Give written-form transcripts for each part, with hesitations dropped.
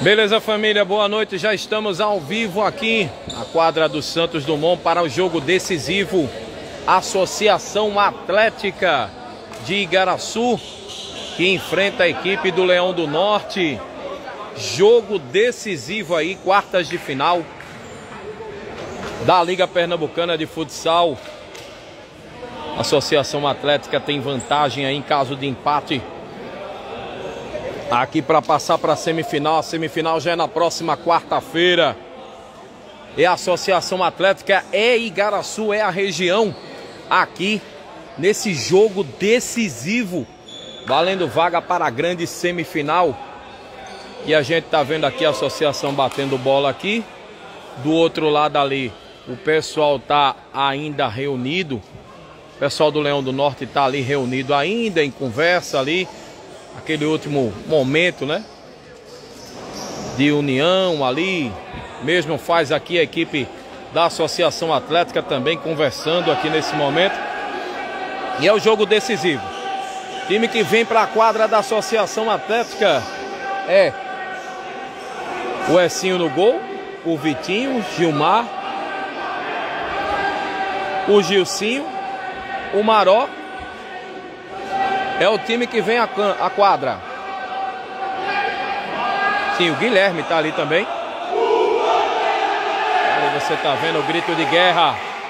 Beleza, família, boa noite. Já estamos ao vivo aqui na quadra do Santos Dumont para o jogo decisivo. Associação Atlética de Igaraçu, que enfrenta a equipe do Leão do Norte. Jogo decisivo aí, quartas de final da Liga Pernambucana de Futsal. A Associação Atlética tem vantagem aí em caso de empate aqui para passar para a semifinal. A semifinal já é na próxima quarta-feira. E a Associação Atlética é Igaraçu, é a região aqui nesse jogo decisivo, valendo vaga para a grande semifinal. E a gente tá vendo aqui a associação batendo bola aqui. Do outro lado ali, o pessoal tá ainda reunido. O pessoal do Leão do Norte tá ali reunido ainda em conversa ali. Aquele último momento, né, de união ali. Mesmo faz aqui a equipe da Associação Atlética também conversando aqui nesse momento. E é o jogo decisivo. Time que vem para a quadra da Associação Atlética é o Ecinho no gol, o Vitinho, Gilmar, o Gilcinho, o Maró. É o time que vem à quadra. Sim, o Guilherme tá ali também. Ali você tá vendo o grito de guerra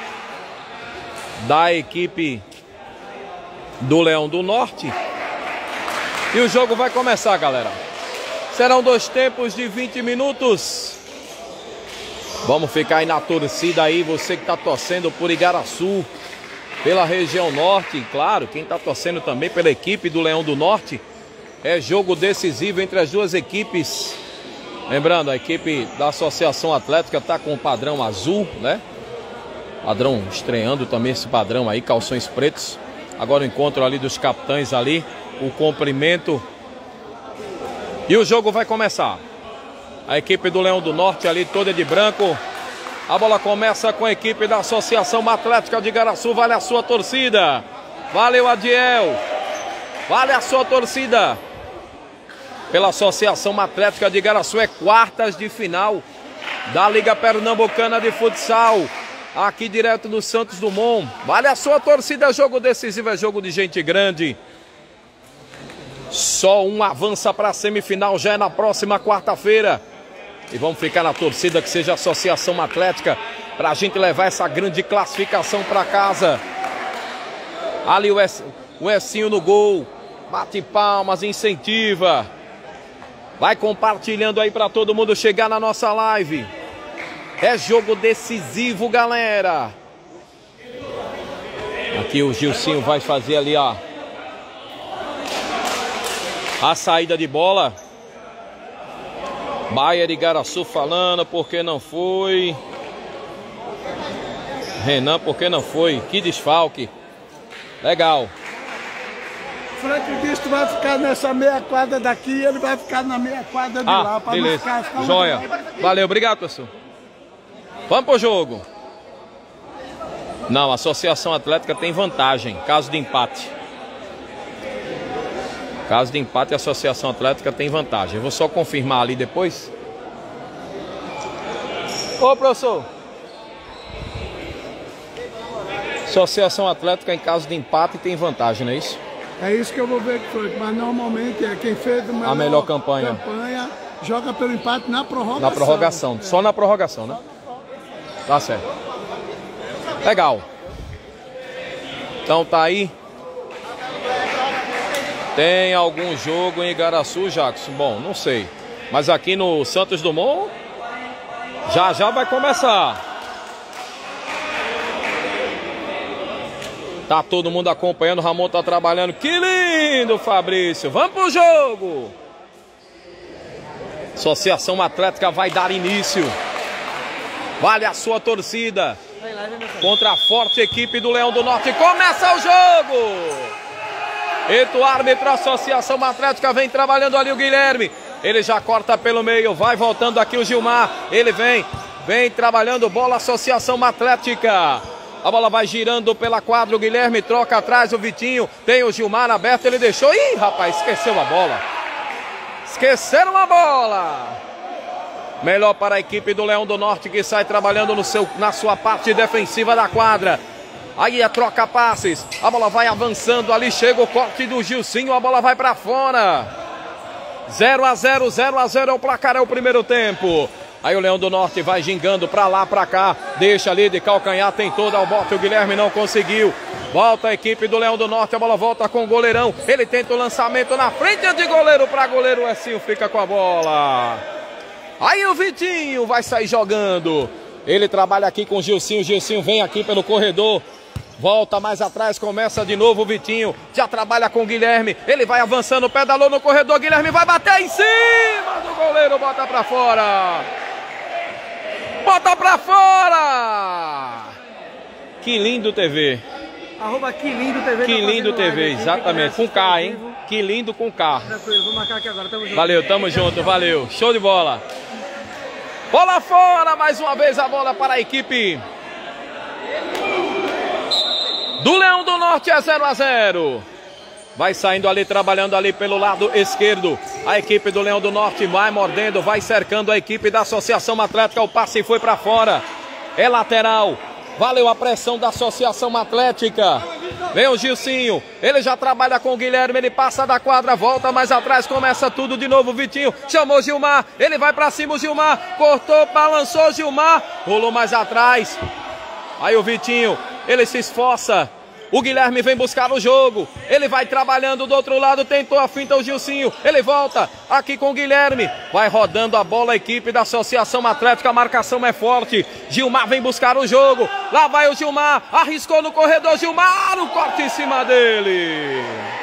da equipe do Leão do Norte. E o jogo vai começar, galera. Serão 2 tempos de 20 minutos. Vamos ficar aí na torcida aí, você que tá torcendo por Igaraçu, pela região norte, e claro, quem está torcendo também pela equipe do Leão do Norte. É jogo decisivo entre as duas equipes. Lembrando, a equipe da Associação Atlética está com o padrão azul, né? Padrão estreando também esse padrão aí, calções pretos. Agora o encontro ali dos capitães ali, o cumprimento. E o jogo vai começar. A equipe do Leão do Norte ali toda de branco. A bola começa com a equipe da Associação Atlética de Igaraçu. Vale a sua torcida. Valeu, Adiel. Vale a sua torcida. Pela Associação Atlética de Igaraçu. É quartas de final da Liga Pernambucana de Futsal. Aqui direto do Santos Dumont. Vale a sua torcida. Jogo decisivo, é jogo de gente grande. Só um avança para a semifinal. Já é na próxima quarta-feira. E vamos ficar na torcida que seja a Associação Atlética para a gente levar essa grande classificação para casa. Ali o Ecinho no gol. Bate palmas, incentiva. Vai compartilhando aí para todo mundo chegar na nossa live. É jogo decisivo, galera. Aqui o Gilcinho vai fazer ali a saída de bola. Bayer Igaraçu falando, porque não foi. Renan, porque não foi. Que desfalque. Legal. Frank disse que vai ficar nessa meia quadra daqui, ele vai ficar na meia quadra de lá. Pra beleza. Não ficar Joia. Valeu, obrigado, pessoal. Vamos pro jogo. Não, a Associação Atlética tem vantagem, caso de empate. Caso de empate, a Associação Atlética tem vantagem. Eu vou só confirmar ali depois. Ô, professor. Associação Atlética, em caso de empate, tem vantagem, não é isso? É isso que eu vou ver que foi. Mas normalmente é quem fez a melhor campanha joga pelo empate na prorrogação. Na prorrogação, só na prorrogação, né? Tá certo. Legal. Então tá aí. Tem algum jogo em Igaraçu, Jackson? Bom, não sei. Mas aqui no Santos Dumont, já vai começar. Tá todo mundo acompanhando, o Ramon tá trabalhando. Que lindo, Fabrício. Vamos pro jogo. Associação Atlética vai dar início. Vale a sua torcida. Contra a forte equipe do Leão do Norte. Começa o jogo. Eita, o árbitro, a Associação Atlética vem trabalhando ali o Guilherme. Ele já corta pelo meio, vai voltando aqui o Gilmar. Ele vem trabalhando bola, Associação Atlética. A bola vai girando pela quadra, o Guilherme troca atrás, o Vitinho. Tem o Gilmar aberto, ele deixou. Ih, rapaz, esqueceu a bola. Esqueceram a bola. Melhor para a equipe do Leão do Norte, que sai trabalhando na sua parte defensiva da quadra. Aí é troca passes, a bola vai avançando ali, chega o corte do Gilcinho, a bola vai para fora. 0 a 0 é o placar, é o primeiro tempo. Aí o Leão do Norte vai gingando pra lá, pra cá, deixa ali de calcanhar, tentou dar o bote, o Guilherme não conseguiu. Volta a equipe do Leão do Norte, a bola volta com o goleirão, ele tenta o lançamento na frente de goleiro para goleiro, o Ecinho fica com a bola. Aí o Vitinho vai sair jogando, ele trabalha aqui com o Gilcinho, Gilcinho vem aqui pelo corredor. Volta mais atrás, começa de novo o Vitinho, já trabalha com o Guilherme, ele vai avançando, pedalou no corredor, Guilherme vai bater em cima do goleiro, bota pra fora. Bota pra fora! Que lindo TV. Arroba Que Lindo TV. Que Lindo TV, exatamente, com K, hein? Que Lindo com K. Tranquilo, vou marcar aqui agora, tamo junto. Valeu, tamo junto, valeu, show de bola. Bola fora, mais uma vez a bola para a equipe do Leão do Norte, é 0 a 0. Vai saindo ali, trabalhando ali pelo lado esquerdo. A equipe do Leão do Norte vai mordendo, vai cercando a equipe da Associação Atlética. O passe foi para fora. É lateral. Valeu a pressão da Associação Atlética. Vem o Gilcinho. Ele já trabalha com o Guilherme. Ele passa da quadra, volta mais atrás. Começa tudo de novo. Vitinho chamou Gilmar. Ele vai para cima. O Gilmar cortou, balançou. Gilmar rolou mais atrás. Aí o Vitinho, ele se esforça. O Guilherme vem buscar o jogo, ele vai trabalhando do outro lado, tentou a finta o Gilcinho, ele volta aqui com o Guilherme, vai rodando a bola a equipe da Associação Atlética, a marcação é forte, Gilmar vem buscar o jogo, lá vai o Gilmar, arriscou no corredor, Gilmar, o corte em cima dele.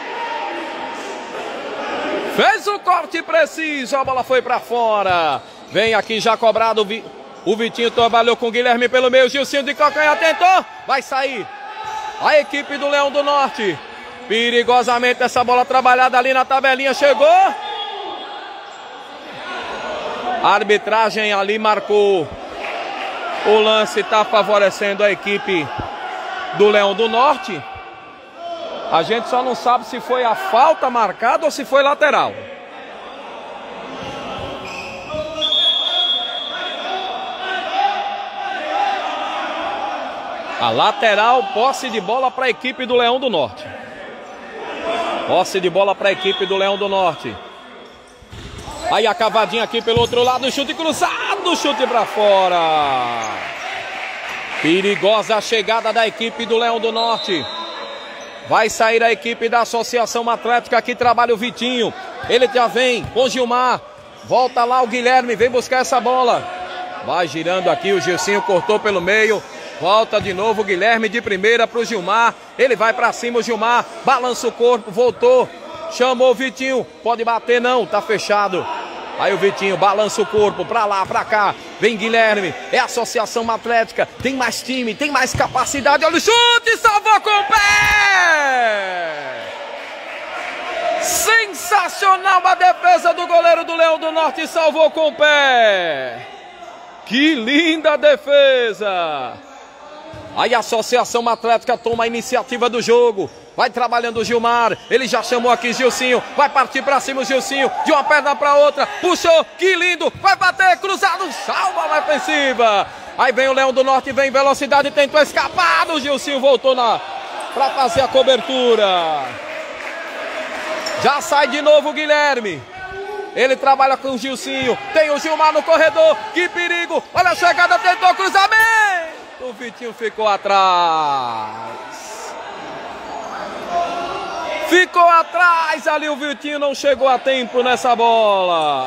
Fez o corte preciso, a bola foi para fora, vem aqui já cobrado, o Vitinho trabalhou com o Guilherme pelo meio, Gilcinho de calcanhar tentou, vai sair. A equipe do Leão do Norte, perigosamente essa bola trabalhada ali na tabelinha, chegou. A arbitragem ali marcou. O lance está favorecendo a equipe do Leão do Norte. A gente só não sabe se foi a falta marcada ou se foi lateral. A lateral, posse de bola para a equipe do Leão do Norte. Posse de bola para a equipe do Leão do Norte. Aí a cavadinha aqui pelo outro lado, chute cruzado, chute para fora. Perigosa a chegada da equipe do Leão do Norte. Vai sair a equipe da Associação Atlética, aqui trabalha o Vitinho. Ele já vem com o Gilmar. Volta lá o Guilherme, vem buscar essa bola. Vai girando aqui, o Gilcinho cortou pelo meio. Volta de novo o Guilherme de primeira para o Gilmar. Ele vai para cima, o Gilmar balança o corpo, voltou. Chamou o Vitinho, pode bater não, tá fechado. Aí o Vitinho balança o corpo para lá, para cá. Vem Guilherme, é a Associação Atlética. Tem mais time, tem mais capacidade. Olha o chute, salvou com o pé. Sensacional a defesa do goleiro do Leão do Norte, salvou com o pé. Que linda defesa. Aí a Associação Atlética toma a iniciativa do jogo. Vai trabalhando o Gilmar. Ele já chamou aqui Gilcinho. Vai partir pra cima o Gilcinho. De uma perna pra outra. Puxou. Que lindo. Vai bater. Cruzado. Salva na ofensiva. Aí vem o Leão do Norte. Vem em velocidade. Tentou escapar. O Gilcinho voltou pra fazer a cobertura. Já sai de novo o Guilherme. Ele trabalha com o Gilcinho. Tem o Gilmar no corredor. Que perigo. Olha a chegada. Tentou cruzamento. O Vitinho ficou atrás. Ficou atrás ali. O Vitinho não chegou a tempo nessa bola.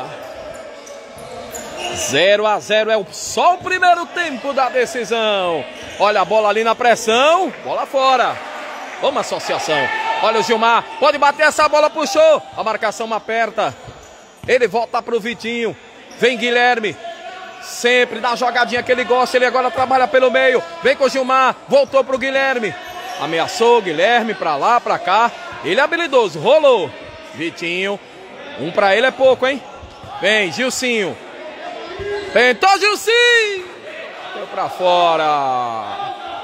0 a 0 é só o primeiro tempo da decisão. Olha a bola ali na pressão. Bola fora. Vamos, Associação. Olha o Gilmar. Pode bater essa bola. Puxou. A marcação aperta. Ele volta para o Vitinho. Vem Guilherme. Sempre na jogadinha que ele gosta. Ele agora trabalha pelo meio. Vem com o Gilmar. Voltou para o Guilherme. Ameaçou o Guilherme para lá, para cá. Ele é habilidoso. Rolou. Vitinho. Um para ele é pouco, hein? Vem, Gilcinho. Tentou Gilcinho. Deu para fora.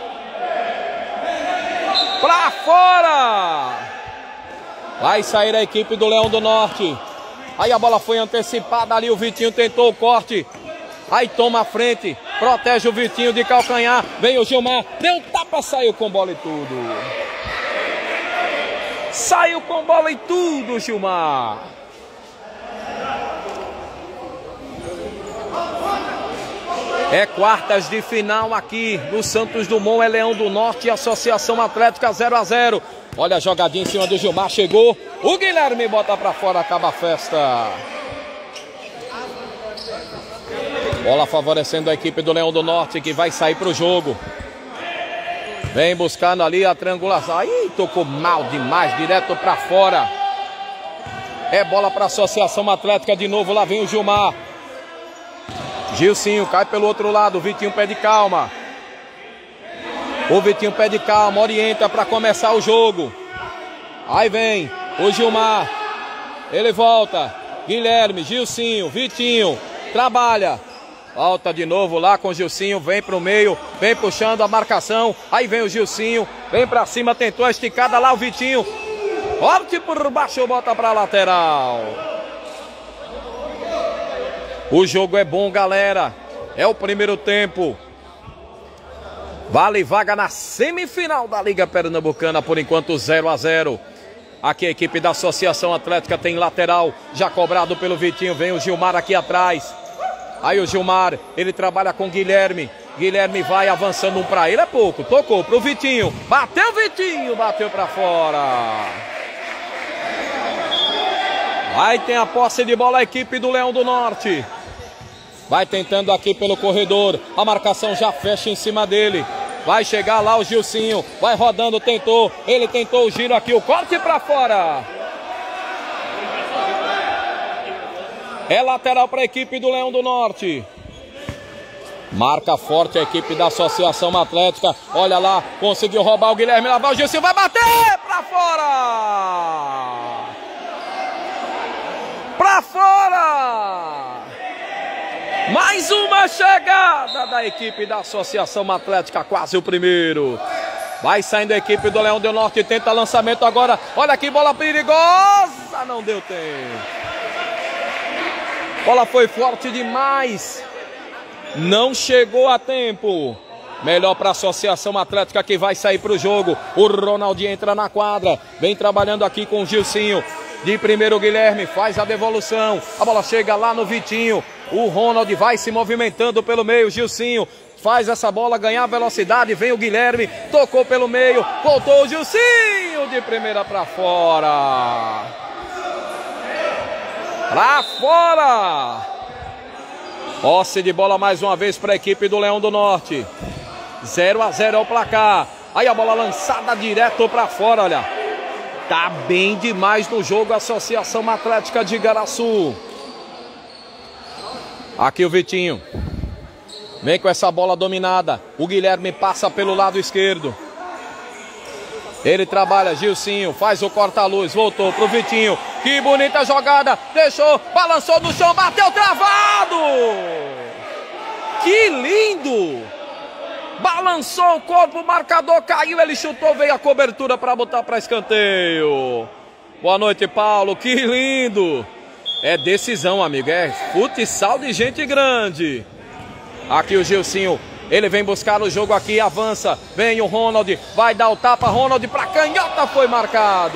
Para fora. Vai sair a equipe do Leão do Norte. Aí a bola foi antecipada ali. O Vitinho tentou o corte. Aí toma a frente, protege o Vitinho de calcanhar. Vem o Gilmar, deu tapa, saiu com bola e tudo. Saiu com bola e tudo, Gilmar. É quartas de final aqui no Santos Dumont, é Leão do Norte e Associação Atlética 0 a 0. Olha a jogadinha em cima do Gilmar, chegou. O Guilherme bota pra fora, acaba a festa. Bola favorecendo a equipe do Leão do Norte, que vai sair pro jogo. Vem buscando ali a triangulação. Aí tocou mal demais, direto pra fora. É bola pra Associação Atlética de novo, lá vem o Gilmar. Gilcinho cai pelo outro lado, o Vitinho pede calma. O Vitinho pede calma, orienta para começar o jogo. Aí vem o Gilmar. Ele volta. Guilherme, Gilcinho, Vitinho. Trabalha. Volta de novo lá com o Gilcinho. Vem pro meio. Vem puxando a marcação. Aí vem o Gilcinho. Vem para cima. Tentou a esticada lá o Vitinho. Forte por baixo. Bota para lateral. O jogo é bom, galera. É o primeiro tempo. Vale vaga na semifinal da Liga Pernambucana, por enquanto 0 a 0. Aqui a equipe da Associação Atlética tem lateral, já cobrado pelo Vitinho, vem o Gilmar aqui atrás. Aí o Gilmar, ele trabalha com o Guilherme. Guilherme vai avançando um pra ele, é pouco, tocou pro Vitinho. Bateu o Vitinho, bateu pra fora. Aí tem a posse de bola a equipe do Leão do Norte. Vai tentando aqui pelo corredor, a marcação já fecha em cima dele. Vai chegar lá o Gilcinho, vai rodando, tentou, ele tentou o giro aqui, o corte pra fora. É lateral para a equipe do Leão do Norte. Marca forte a equipe da Associação Atlética. Olha lá, conseguiu roubar o Guilherme, lá vai o Gilcinho, vai bater pra fora. Pra fora. Mais uma chegada da equipe da Associação Atlética, quase o primeiro. Vai saindo a equipe do Leão do Norte, tenta lançamento agora. Olha que bola perigosa, não deu tempo. Bola foi forte demais. Não chegou a tempo. Melhor para a Associação Atlética que vai sair para o jogo. O Ronaldinho entra na quadra. Vem trabalhando aqui com o Gilcinho. De primeiro o Guilherme faz a devolução. A bola chega lá no Vitinho. O Ronald vai se movimentando pelo meio. Gilcinho faz essa bola ganhar velocidade. Vem o Guilherme. Tocou pelo meio. Voltou o Gilcinho de primeira para fora. Para fora. Posse de bola mais uma vez para a equipe do Leão do Norte. 0 a 0 é o placar. Aí a bola lançada direto para fora, olha. Tá bem demais no jogo a Associação Atlética de Igaraçu. Aqui o Vitinho. Vem com essa bola dominada. O Guilherme passa pelo lado esquerdo. Ele trabalha, Gilcinho, faz o corta-luz, voltou pro Vitinho. Que bonita jogada, deixou, balançou no chão, bateu travado. Que lindo. Balançou o corpo, o marcador caiu, ele chutou, veio a cobertura para botar para escanteio. Boa noite, Paulo, que lindo. É decisão, amigo, é futsal de gente grande. Aqui o Gilcinho, ele vem buscar o jogo aqui, avança. Vem o Ronald, vai dar o tapa, Ronald para canhota, foi marcado.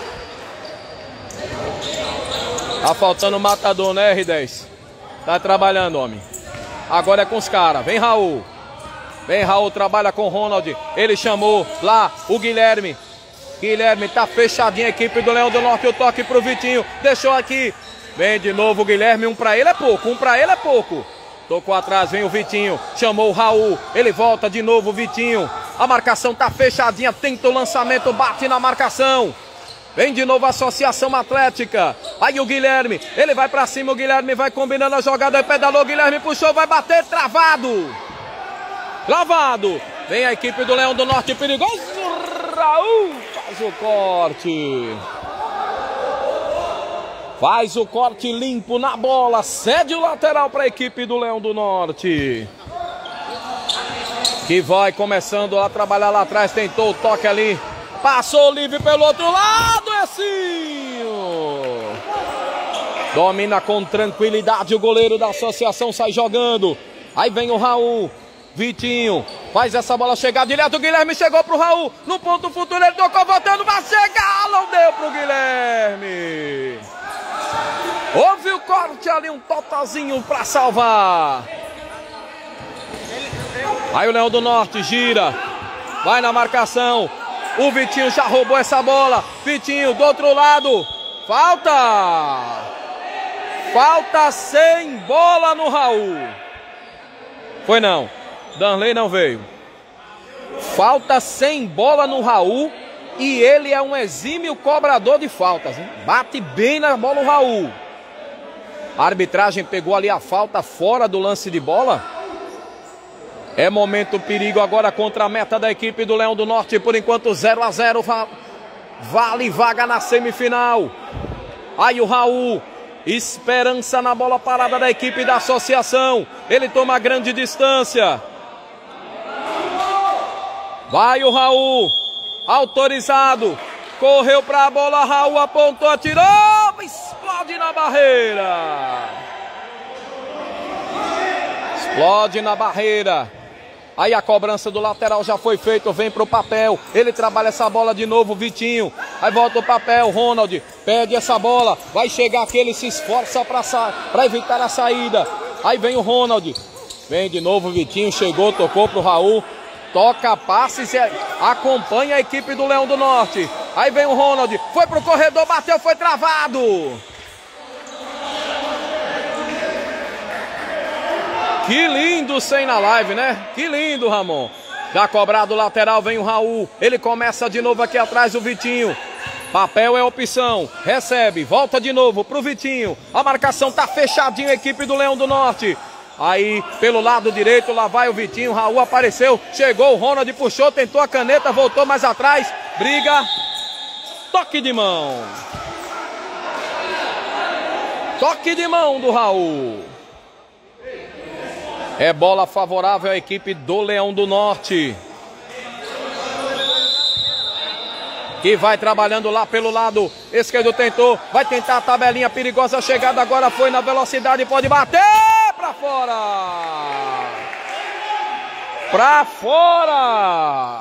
Tá faltando o matador, né, R10? Tá trabalhando, homem. Agora é com os caras, vem Raul. Vem Raul, trabalha com o Ronald. Ele chamou lá o Guilherme. Guilherme tá fechadinho a equipe do Leão do Norte. O toque pro Vitinho, deixou aqui. Vem de novo o Guilherme, um pra ele é pouco, um pra ele é pouco. Tocou atrás, vem o Vitinho, chamou o Raul, ele volta de novo o Vitinho. A marcação tá fechadinha, tenta o lançamento, bate na marcação. Vem de novo a Associação Atlética. Aí o Guilherme, ele vai pra cima, o Guilherme vai combinando a jogada, pedalou, o Guilherme puxou, vai bater, travado. Travado. Vem a equipe do Leão do Norte, perigoso. Raul faz o corte. Faz o corte limpo na bola. Cede o lateral para a equipe do Leão do Norte. Que vai começando a trabalhar lá atrás. Tentou o toque ali. Passou livre pelo outro lado. Ecinho. Domina com tranquilidade o goleiro da associação, sai jogando. Aí vem o Raul. Vitinho faz essa bola chegar direto. O Guilherme chegou pro Raul. No ponto futuro ele tocou, voltando, vai chegar. Não deu pro Guilherme. Houve o corte ali, um totalzinho pra salvar. Aí o Leão do Norte gira. Vai na marcação. O Vitinho já roubou essa bola. Vitinho do outro lado. Falta. Falta sem bola no Raul. Foi não. Danley não veio. Falta sem bola no Raul. E ele é um exímio cobrador de faltas, hein? Bate bem na bola o Raul. A arbitragem pegou ali a falta fora do lance de bola. É momento perigo agora contra a meta da equipe do Leão do Norte. Por enquanto 0-0. Vale vaga na semifinal. Aí o Raul. Esperança na bola parada da equipe da associação. Ele toma grande distância. Vai o Raul. Autorizado. Correu para a bola. Raul apontou, atirou. Explode na barreira. Explode na barreira. Aí a cobrança do lateral já foi feita, vem pro papel. Ele trabalha essa bola de novo, Vitinho. Aí volta o papel, Ronald pede essa bola. Vai chegar aqui, ele se esforça para evitar a saída. Aí vem o Ronald. Vem de novo o Vitinho, chegou, tocou pro Raul. Toca passes e acompanha a equipe do Leão do Norte. Aí vem o Ronald, foi pro corredor, bateu, foi travado. Que lindo sem na live, né? Que lindo, Ramon. Já cobrado o lateral, vem o Raul. Ele começa de novo aqui atrás, o Vitinho. Papel é opção. Recebe, volta de novo pro Vitinho. A marcação tá fechadinha, a equipe do Leão do Norte. Aí, pelo lado direito, lá vai o Vitinho. Raul apareceu, chegou o Ronald, puxou, tentou a caneta, voltou mais atrás. Briga. Toque de mão. Toque de mão do Raul. É bola favorável à equipe do Leão do Norte. Que vai trabalhando lá pelo lado esquerdo, tentou. Vai tentar a tabelinha perigosa, a chegada agora foi na velocidade, pode bater pra fora. Pra fora.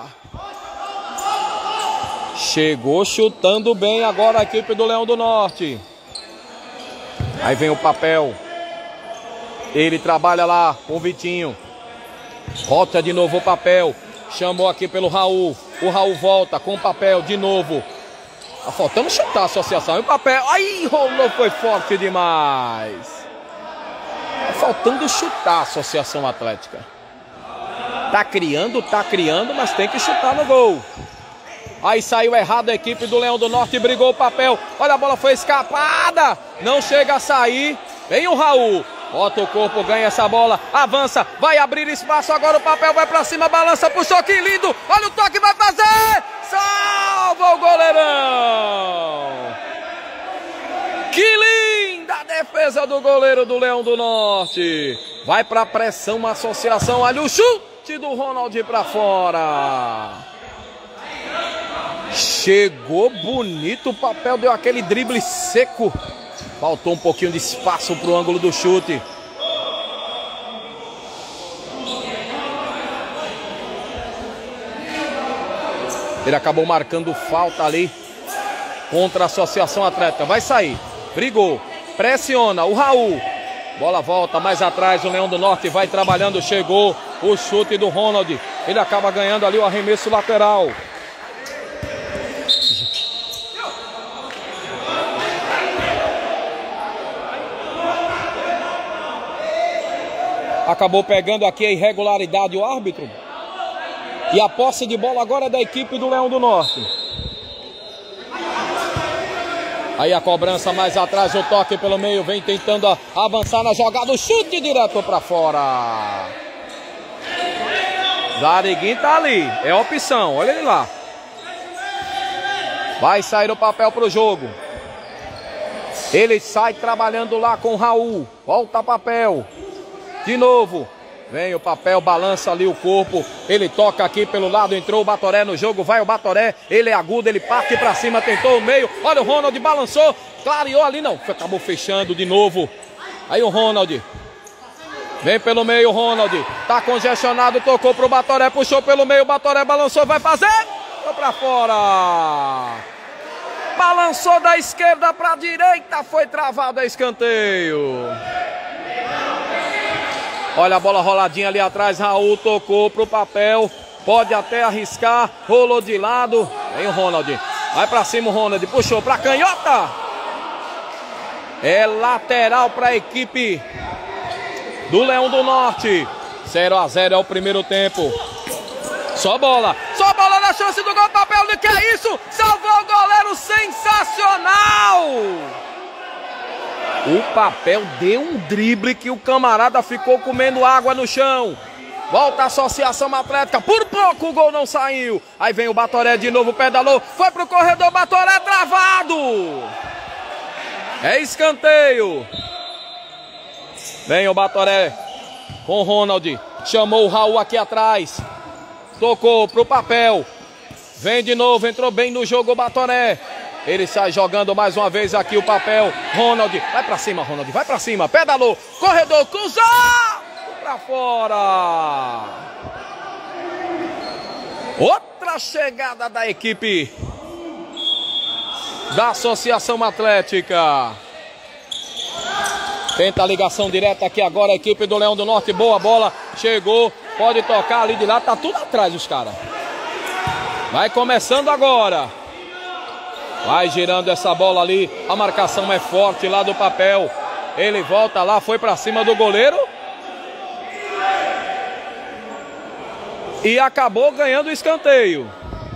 Chegou chutando bem agora a equipe do Leão do Norte. Aí vem o papel. Ele trabalha lá com o Vitinho. Volta de novo o papel. Chamou aqui pelo Raul. O Raul volta com o papel de novo. Tá faltando chutar a associação. E o papel. Aí rolou, foi forte demais. Tá faltando chutar a associação atlética. Tá criando, mas tem que chutar no gol. Aí saiu errado a equipe do Leão do Norte. Brigou o papel. Olha, a bola foi escapada. Não chega a sair. Vem o Raul. Bota o corpo, ganha essa bola, avança, vai abrir espaço, agora o papel vai pra cima, balança, puxou, que lindo, olha o toque, vai fazer, salva o goleirão. Que linda a defesa do goleiro do Leão do Norte. Vai pra pressão a associação, olha o chute do Ronald pra fora. Chegou bonito, o papel deu aquele drible seco. Faltou um pouquinho de espaço para o ângulo do chute. Ele acabou marcando falta ali contra a associação atlética. Vai sair. Brigou. Pressiona o Raul. Bola volta mais atrás. O Leão do Norte vai trabalhando. Chegou o chute do Ronald. Ele acaba ganhando ali o arremesso lateral. Acabou pegando aqui a irregularidade o árbitro. E a posse de bola agora é da equipe do Leão do Norte. Aí a cobrança mais atrás, o toque pelo meio, vem tentando avançar na jogada, o chute direto para fora. Zariguinho tá ali, é opção, olha ele lá. Vai sair o papel pro jogo. Ele sai trabalhando lá com o Raul. Volta papel. De novo. Vem o Papel, balança ali o corpo. Ele toca aqui pelo lado, entrou o Batoré no jogo. Vai o Batoré, ele é agudo, ele parte pra cima, tentou o meio. Olha o Ronald, balançou, clareou ali, não. Acabou fechando de novo. Aí o Ronald. Vem pelo meio, Ronald. Tá congestionado, tocou pro Batoré, puxou pelo meio, o Batoré balançou, vai fazer. Foi pra fora. Balançou da esquerda pra direita, foi travado a escanteio. Olha a bola roladinha ali atrás, Raul tocou pro Papel. Pode até arriscar, rolou de lado. Vem o Ronald, vai pra cima o Ronald, puxou pra canhota. É lateral pra equipe do Leão do Norte. 0 a 0 é o primeiro tempo. Só bola na chance do gol, Papel, que é isso? Salvou o goleiro, sensacional! O Papel deu um drible que o camarada ficou comendo água no chão. Volta a Associação Atlética, por pouco o gol não saiu. Aí vem o Batoré de novo, pedalou, foi pro corredor, Batoré travado. É escanteio. Vem o Batoré com o Ronald, chamou o Raul aqui atrás. Tocou pro Papel. Vem de novo, entrou bem no jogo o Batoré. Ele sai jogando mais uma vez aqui o Papel. Ronald, vai pra cima, Ronald, vai pra cima. Pedalou, corredor, cruzou! Pra fora. Outra chegada da equipe da Associação Atlética. Tenta a ligação direta aqui agora a equipe do Leão do Norte. Boa bola, chegou. Pode tocar ali de lá, tá tudo atrás os caras. Vai começando agora. Vai girando essa bola ali. A marcação é forte lá do Papel. Ele volta lá, foi pra cima do goleiro. E acabou ganhando o escanteio.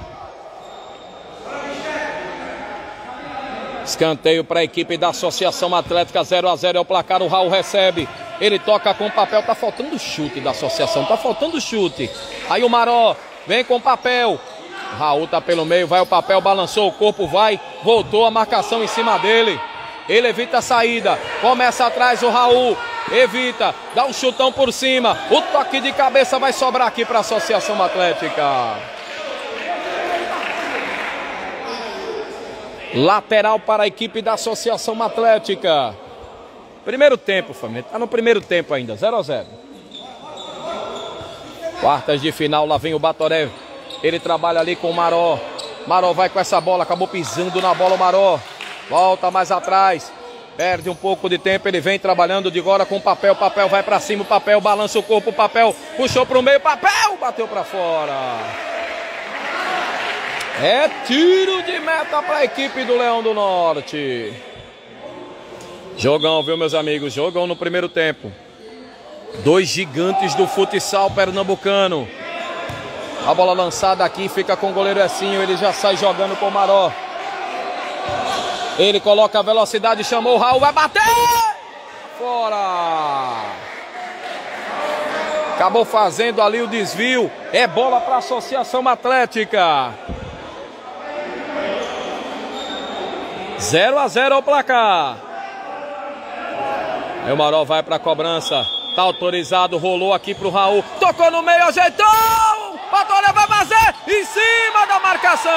Escanteio para a equipe da Associação Atlética. 0 a 0 é o placar, o Raul recebe. Ele toca com o Papel, tá faltando chute da Associação, tá faltando chute. Aí o Maró vem com o Papel. O Raul tá pelo meio, vai o Papel, balançou o corpo, vai, voltou a marcação em cima dele. Ele evita a saída, começa atrás o Raul, evita, dá um chutão por cima. O toque de cabeça vai sobrar aqui para a Associação Atlética. Lateral para a equipe da Associação Atlética. Primeiro tempo, família. Tá no primeiro tempo ainda. 0 a 0. Quartas de final. Lá vem o Batoré. Ele trabalha ali com o Maró. Maró vai com essa bola. Acabou pisando na bola o Maró. Volta mais atrás. Perde um pouco de tempo. Ele vem trabalhando de agora com o Papel. Papel vai pra cima. O Papel balança o corpo. O Papel puxou pro meio. Papel bateu pra fora. É tiro de meta para a equipe do Leão do Norte. Jogão, viu, meus amigos? Jogão no primeiro tempo. Dois gigantes do futsal pernambucano. A bola lançada aqui, fica com o goleiro Ecinho. Ele já sai jogando com o Maró. Ele coloca a velocidade, chamou o Raul, vai bater! Fora! Acabou fazendo ali o desvio. É bola para a Associação Atlética. 0 a 0 ao placar. Aí o Maró vai para a cobrança. Tá autorizado, rolou aqui pro Raul. Tocou no meio, ajeitou! Batoré vai fazer em cima da marcação.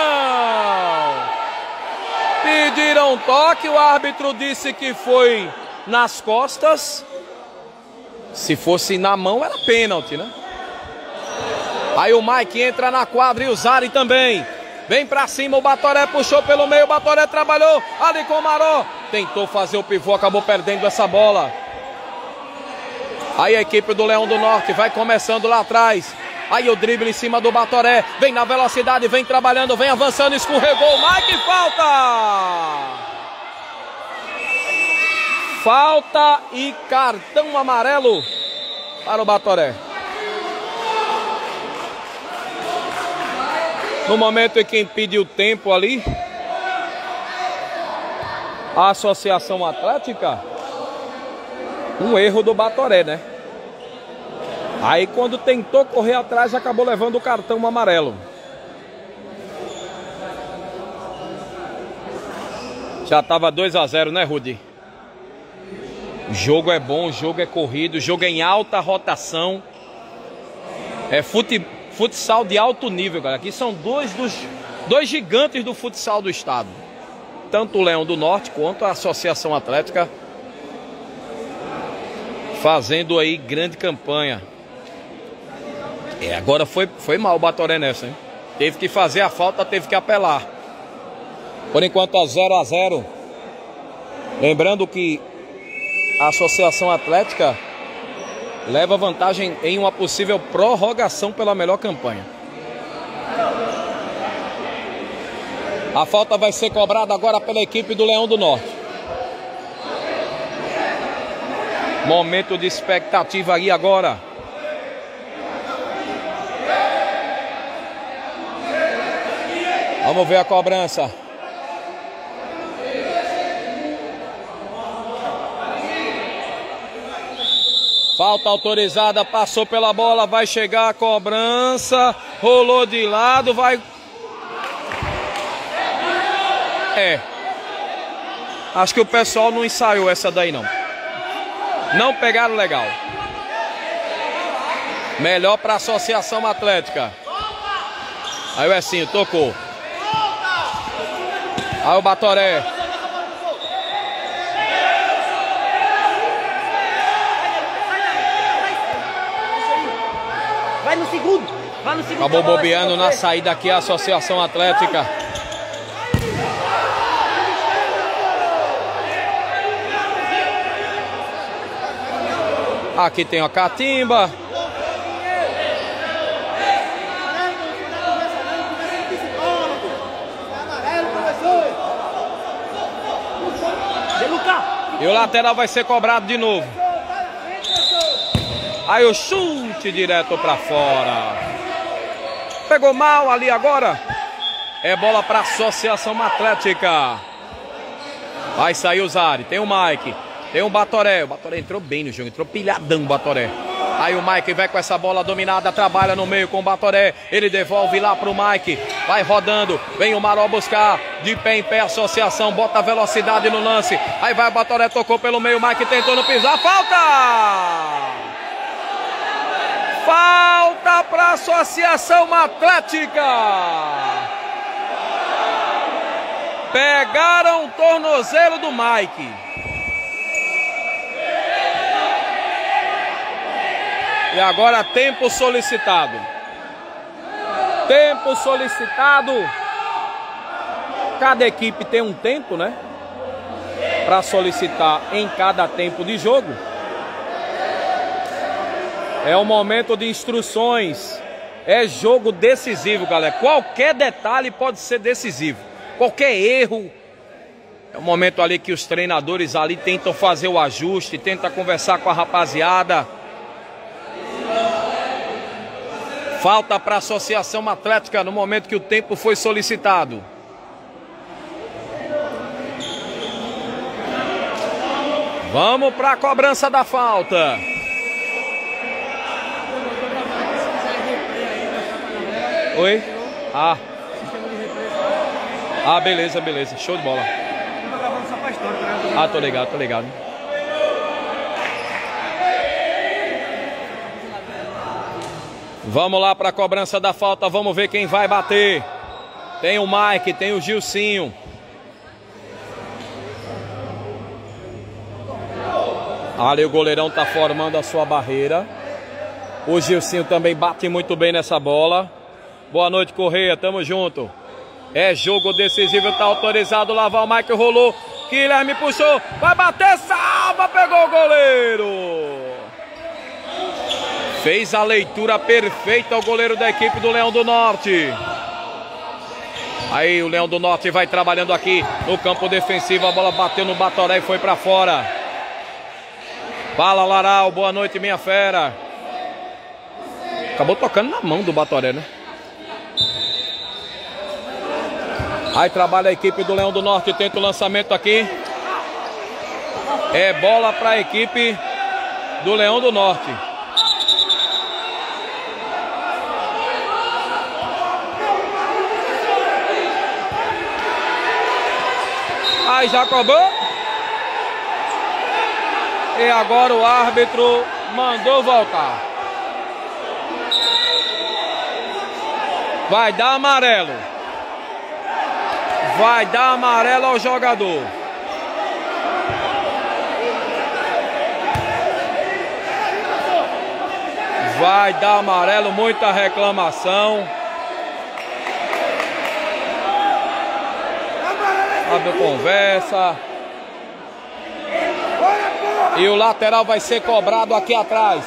Pediram toque, o árbitro disse que foi nas costas. Se fosse na mão era pênalti, né? Aí o Mike entra na quadra e o Zari também. Vem pra cima, o Batoré puxou pelo meio, o Batoré trabalhou ali com o Maró. Tentou fazer o pivô, acabou perdendo essa bola. Aí a equipe do Leão do Norte vai começando lá atrás. Aí o drible em cima do Batoré. Vem na velocidade, vem trabalhando, vem avançando, escorregou. Mike, falta! Falta e cartão amarelo para o Batoré. No momento em que impediu o tempo ali, a Associação Atlética, um erro do Batoré, né? Aí quando tentou correr atrás, acabou levando o cartão amarelo. Já estava 2 a 0, né, Rudy? O jogo é bom, o jogo é corrido, o jogo é em alta rotação. É futsal de alto nível, galera. Aqui são dois gigantes do futsal do estado. Tanto o Leão do Norte quanto a Associação Atlética fazendo aí grande campanha. Agora foi mal o Batoré nessa, hein? Teve que fazer a falta, teve que apelar. Por enquanto é 0 a 0. Lembrando que a Associação Atlética leva vantagem em uma possível prorrogação pela melhor campanha. A falta vai ser cobrada agora pela equipe do Leão do Norte. Momento de expectativa aí agora. Vamos ver a cobrança. Falta autorizada, passou pela bola, vai chegar a cobrança. Rolou de lado, vai... Acho que o pessoal não ensaiou essa daí não. Não pegaram legal. Melhor para a Associação Atlética. Aí o Ecinho tocou. Aí o Batoré. Vai no segundo. Vai no segundo. Acabou bobeando na saída aqui a Associação Atlética. Aqui tem a catimba. E o lateral vai ser cobrado de novo. Aí o chute direto pra fora. Pegou mal ali agora. É bola pra Associação Atlética. Vai sair o Zari. Tem o Mike. Tem o Batoré. O Batoré entrou bem no jogo. Entrou pilhadão o Batoré. Aí o Mike vai com essa bola dominada. Trabalha no meio com o Batoré. Ele devolve lá pro Mike. Vai rodando. Vem o Maró buscar. De pé em pé a Associação. Bota velocidade no lance. Aí vai o Batoré. Tocou pelo meio. O Mike tentando pisar. Falta! Falta para a Associação Atlética. Pegaram o tornozelo do Mike. E agora tempo solicitado. Tempo solicitado. Cada equipe tem um tempo, né? Para solicitar em cada tempo de jogo. É o momento de instruções. É jogo decisivo, galera. Qualquer detalhe pode ser decisivo. Qualquer erro. É o momento ali que os treinadores ali tentam fazer o ajuste, tentam conversar com a rapaziada. Falta para a Associação Atlética no momento que o tempo foi solicitado. Vamos para a cobrança da falta. Oi? Beleza, beleza. Show de bola. Tô ligado, tô ligado. Vamos lá para a cobrança da falta. Vamos ver quem vai bater. Tem o Mike, tem o Gilcinho. Ali o goleirão tá formando a sua barreira. O Gilcinho também bate muito bem nessa bola. Boa noite, Correia, tamo junto. É jogo decisivo, tá autorizado. Lá vai o Mike, rolou. Guilherme puxou, vai bater, salva, pegou o goleiro. Fez a leitura perfeita o goleiro da equipe do Leão do Norte. Aí o Leão do Norte vai trabalhando aqui no campo defensivo. A bola bateu no Batoré e foi pra fora. Fala, Laral, boa noite, minha fera. Acabou tocando na mão do Batoré, né? Aí trabalha a equipe do Leão do Norte, tenta o lançamento aqui. É bola para a equipe do Leão do Norte. Aí já cobrou. E agora o árbitro mandou voltar. Vai dar amarelo. Vai dar amarelo ao jogador. Vai dar amarelo, muita reclamação. Abre conversa. E o lateral vai ser cobrado aqui atrás.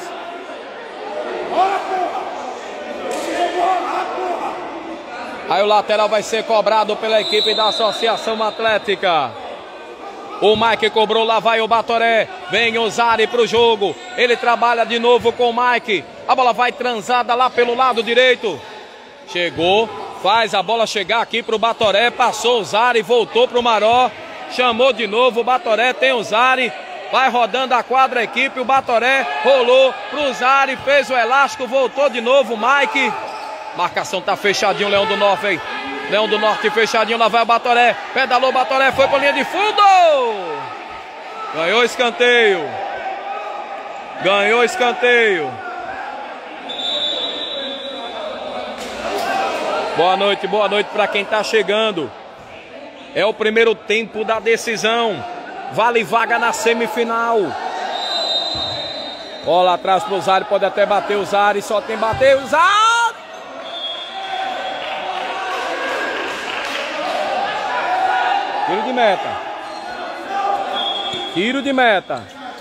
Aí o lateral vai ser cobrado pela equipe da Associação Atlética. O Mike cobrou, lá vai o Batoré. Vem o Zari pro jogo. Ele trabalha de novo com o Mike. A bola vai transada lá pelo lado direito. Chegou, faz a bola chegar aqui pro Batoré. Passou o Zari, voltou pro Maró. Chamou de novo o Batoré, tem o Zari. Vai rodando a quadra a equipe, o Batoré rolou pro Zari, fez o elástico, voltou de novo o Mike. Marcação tá fechadinho, Leão do Norte, hein? Leão do Norte fechadinho, lá vai o Batoré. Pedalou o Batoré, foi pra linha de fundo. Ganhou escanteio. Ganhou escanteio. Boa noite para quem tá chegando. É o primeiro tempo da decisão. Vale vaga na semifinal. Bola atrás pro Zari, pode até bater o Zari, só tem bater o Zari. Tiro de meta. Tiro de meta.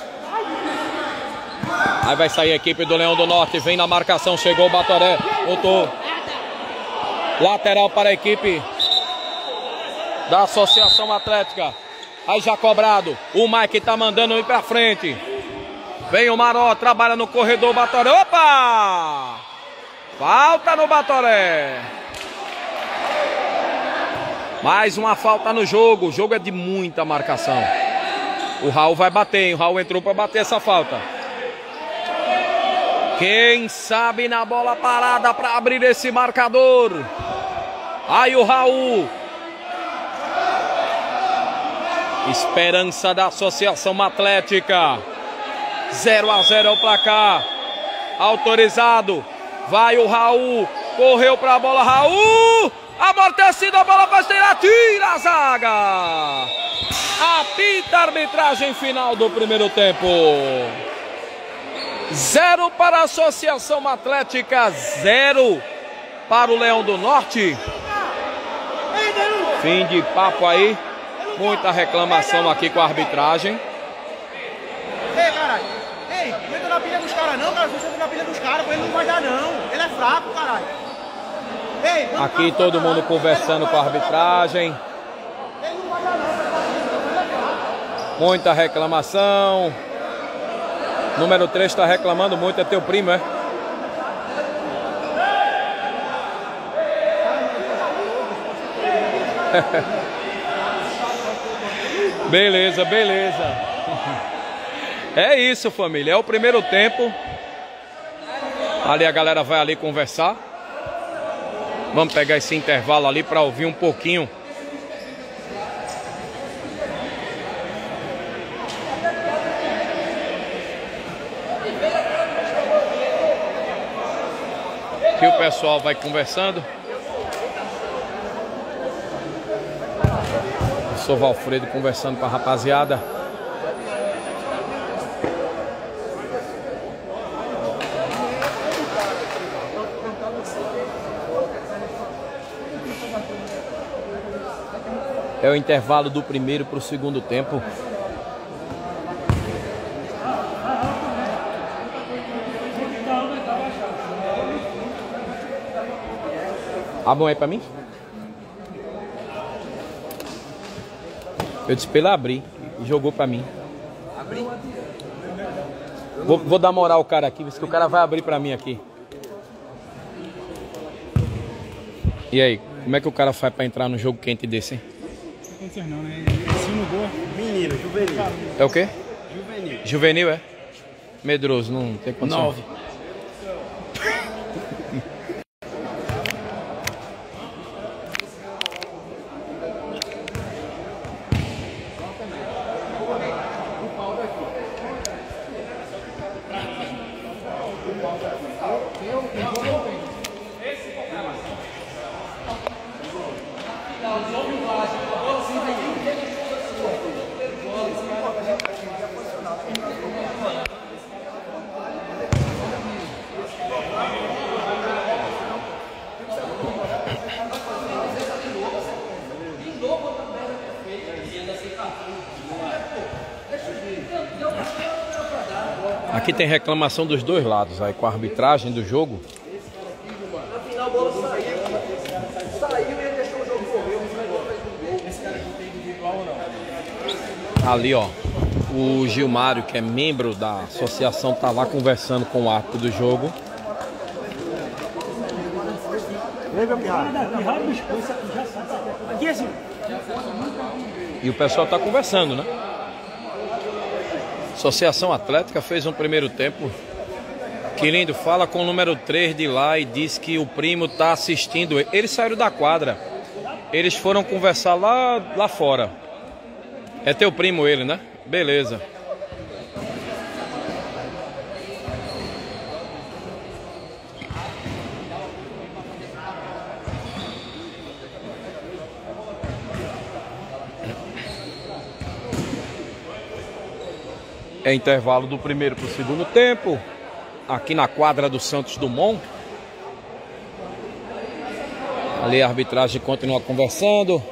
Aí vai sair a equipe do Leão do Norte. Vem na marcação, chegou o Batoré. Voltou. Lateral para a equipe da Associação Atlética. Aí já cobrado. O Mike tá mandando ir pra frente. Vem o Maró, trabalha no corredor, Batoré. Opa! Falta no Batoré. Mais uma falta no jogo. O jogo é de muita marcação. O Raul vai bater, hein? O Raul entrou para bater essa falta. Quem sabe na bola parada para abrir esse marcador. Aí o Raul. Esperança da Associação Atlética. 0-0 é o placar. Autorizado. Vai o Raul. Correu para a bola, Raul. Amortecida, a bola vai tirar, tira a zaga. Apita a arbitragem final do primeiro tempo. 0 para a Associação Atlética, 0 para o Leão do Norte. Fim de papo aí. Muita reclamação aqui com a arbitragem. Ei, caralho. Ei, não entra na pilha dos caras não, cara. Você entra na pilha dos caras, ele não vai dar não. Ele é fraco, caralho. Ei, aqui todo mundo conversando com a arbitragem. Ele não vai dar não. Muita reclamação. Número 3 está reclamando muito, é teu primo, é? Beleza, beleza. É isso, família. É o primeiro tempo. Ali a galera vai ali conversar. Vamos pegar esse intervalo ali para ouvir um pouquinho. Aqui o pessoal vai conversando. Eu sou Valfredo conversando com a rapaziada. É o intervalo do primeiro para o segundo tempo. Ah, bom, é pra mim? Eu disse pra ele abrir e jogou pra mim. Abrir? Vou dar moral ao cara aqui, ver se o cara vai abrir pra mim aqui. E aí, como é que o cara faz pra entrar num jogo quente desse, hein? Não, né? No gol. Menino, juvenil. É o quê? Juvenil. Juvenil, é? Medroso, não tem condição. 9. Aqui tem reclamação dos dois lados aí com a arbitragem do jogo. Ali, ó, o Gilmário, que é membro da associação, tá lá conversando com o árbitro do jogo. E o pessoal tá conversando, né? Associação Atlética fez um primeiro tempo. Que lindo, fala com o número 3 de lá e diz que o primo tá assistindo. Eles saíram da quadra. Eles foram conversar lá fora. É teu primo ele, né? Beleza. É intervalo do primeiro para o segundo tempo. Aqui na quadra do Santos Dumont. Ali a arbitragem continua conversando.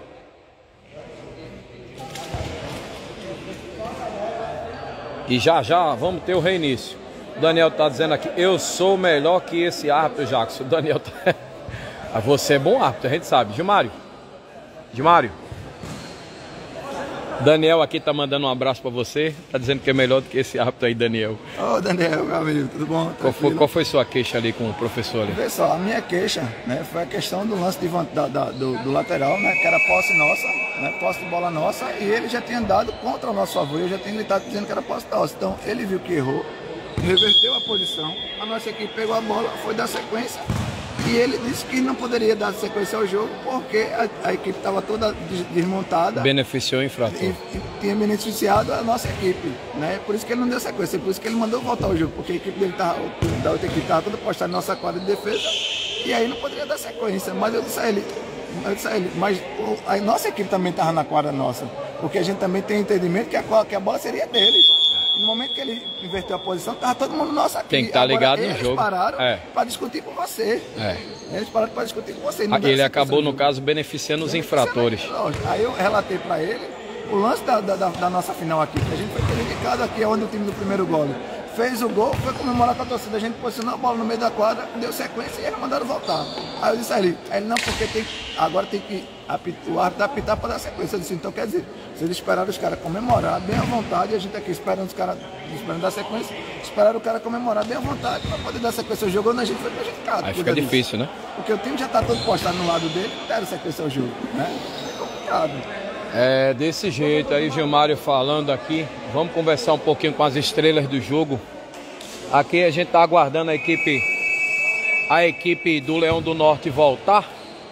E já vamos ter o reinício. O Daniel tá dizendo aqui, eu sou melhor que esse árbitro, Jackson. O Daniel tá... Você é bom árbitro, a gente sabe. Gilmário. Daniel aqui tá mandando um abraço pra você. Tá dizendo que é melhor do que esse árbitro aí, Daniel. Ô, Daniel, meu amigo, tudo bom? Qual foi sua queixa ali com o professor ali? Pessoal, a minha queixa, né, foi a questão do lance do lateral, né, que era posse nossa, né, posse de bola nossa, e ele já tinha dado contra o nosso favor, eu já tinha gritado dizendo que era posse nossa. Então, ele viu que errou, reverteu a posição, a nossa equipe pegou a bola, foi dar sequência, e ele disse que não poderia dar sequência ao jogo porque a equipe estava toda desmontada. Beneficiou o infrator. E tinha beneficiado a nossa equipe, né? Por isso que ele não deu sequência, por isso que ele mandou voltar o jogo, porque a equipe dele da outra equipe estava toda postada na nossa quadra de defesa, e aí não poderia dar sequência. Mas eu disse a ele, mas a nossa equipe também estava na quadra nossa, porque a gente também tem entendimento que a bola seria deles. No momento que ele inverteu a posição, estava todo mundo nosso aqui. Tem que estar ligado no jogo. Eles pararam para discutir com você. Eles pararam para discutir com você. Ele acabou, no caso, beneficiando os infratores. Aí eu relatei para ele o lance da nossa final aqui, que a gente foi prejudicado aqui, onde o time do primeiro gol fez o gol, foi comemorar com a torcida, a gente posicionou a bola no meio da quadra, deu sequência e eles mandaram voltar. Aí eu disse a ele, não, porque agora tem que o árbitro apitar para dar sequência. Eu disse, então quer dizer, vocês esperaram os caras comemorar bem à vontade, a gente aqui esperando os caras dar sequência, esperaram o cara comemorar bem à vontade para poder dar sequência ao jogo, onde a gente foi prejudicado. Aí fica difícil, né? Porque o time já está todo postado no lado dele, não deram sequência ao jogo, né? É complicado. É desse jeito aí, Gilmário falando aqui. Vamos conversar um pouquinho com as estrelas do jogo. Aqui a gente tá aguardando a equipe do Leão do Norte voltar.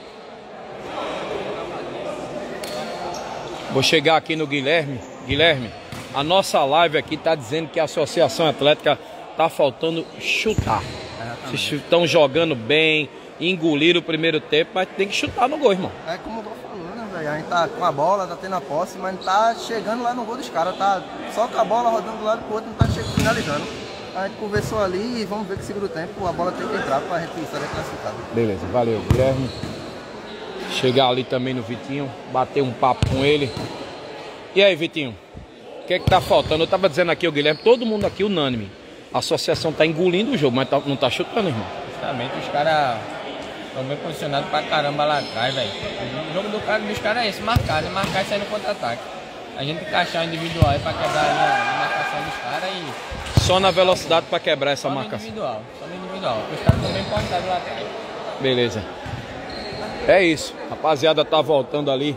Vou chegar aqui no Guilherme. Guilherme, a nossa live aqui tá dizendo que a Associação Atlética tá faltando chutar. Vocês estão jogando bem, engoliram o primeiro tempo, mas tem que chutar no gol, irmão. É como eu vou falando, velho. A gente tá com a bola, tá tendo a posse, mas não tá chegando lá no gol dos caras. Tá só com a bola rodando do lado pro outro, não tá finalizando. A gente conversou ali e vamos ver que segundo tempo a bola tem que entrar pra gente sair classificado. Beleza, valeu, Guilherme. Chegar ali também no Vitinho, bater um papo com ele. E aí, Vitinho? O que é que tá faltando? Eu tava dizendo aqui, o Guilherme, todo mundo aqui unânime. A associação tá engolindo o jogo, mas não tá chutando, irmão. Justamente, os caras estão bem posicionados pra caramba lá atrás, velho. O jogo dos caras é esse, marcar e sair no contra-ataque. A gente tem que achar individual aí pra quebrar a marcação dos caras e... Só na velocidade para quebrar essa marcação. Só no individual. Os caras estão bem postados lá atrás. Beleza. É isso. Rapaziada, tá voltando ali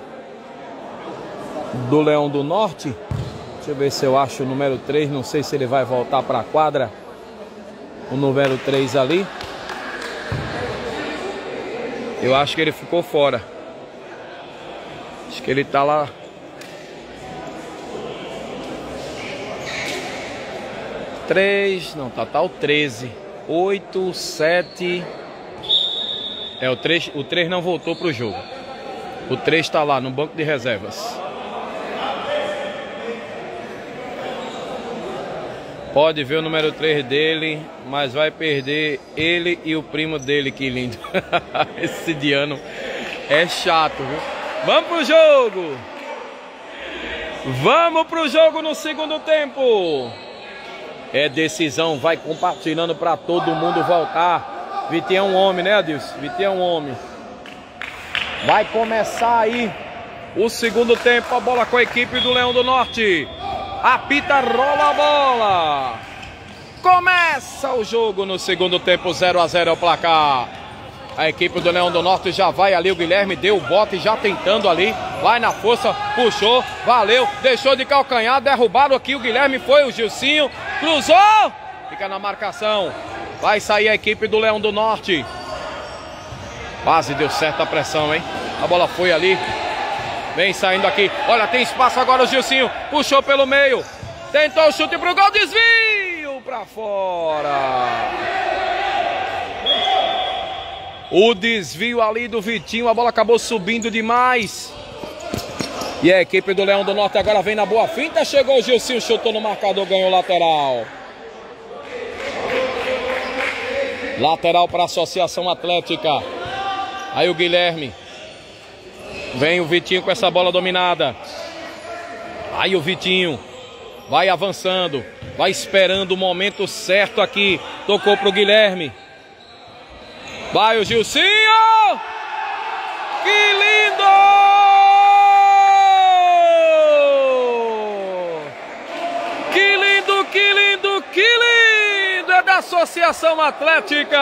do Leão do Norte. Deixa eu ver se eu acho o número 3. Não sei se ele vai voltar para a quadra. O número 3 ali. Eu acho que ele ficou fora. Acho que ele tá lá. Não, tá o 13, 8, 7. O 3 não voltou pro jogo. O 3 tá lá no banco de reservas. Pode ver o número 3 dele, mas vai perder ele e o primo dele, que lindo. Esse Diano é chato, viu? Vamos pro jogo! Vamos pro jogo no segundo tempo! É decisão, vai compartilhando para todo mundo voltar. Vitinho é um homem, né, Adilson? Vitinho é um homem. Vai começar aí o segundo tempo, a bola com a equipe do Leão do Norte. Apita, rola a bola. Começa o jogo no segundo tempo, 0 a 0 é o placar. A equipe do Leão do Norte já vai ali, o Guilherme deu o bote já tentando ali. Vai na força, puxou, valeu, deixou de calcanhar, derrubaram aqui, o Guilherme foi, o Gilcinho, cruzou, fica na marcação. Vai sair a equipe do Leão do Norte. Quase deu certo a pressão, hein? A bola foi ali. Vem saindo aqui. Olha, tem espaço agora o Gilcinho. Puxou pelo meio. Tentou o chute pro gol. Desvio pra fora. O desvio ali do Vitinho. A bola acabou subindo demais. E a equipe do Leão do Norte agora vem na boa finta. Chegou o Gilcinho, chutou no marcador, ganhou lateral. Lateral para a Associação Atlética. Aí o Guilherme. Vem o Vitinho com essa bola dominada. Aí o Vitinho vai avançando, vai esperando o momento certo aqui. Tocou pro Guilherme. Vai o Gilcinho! Que lindo! Que lindo, que lindo, que lindo! É da Associação Atlética!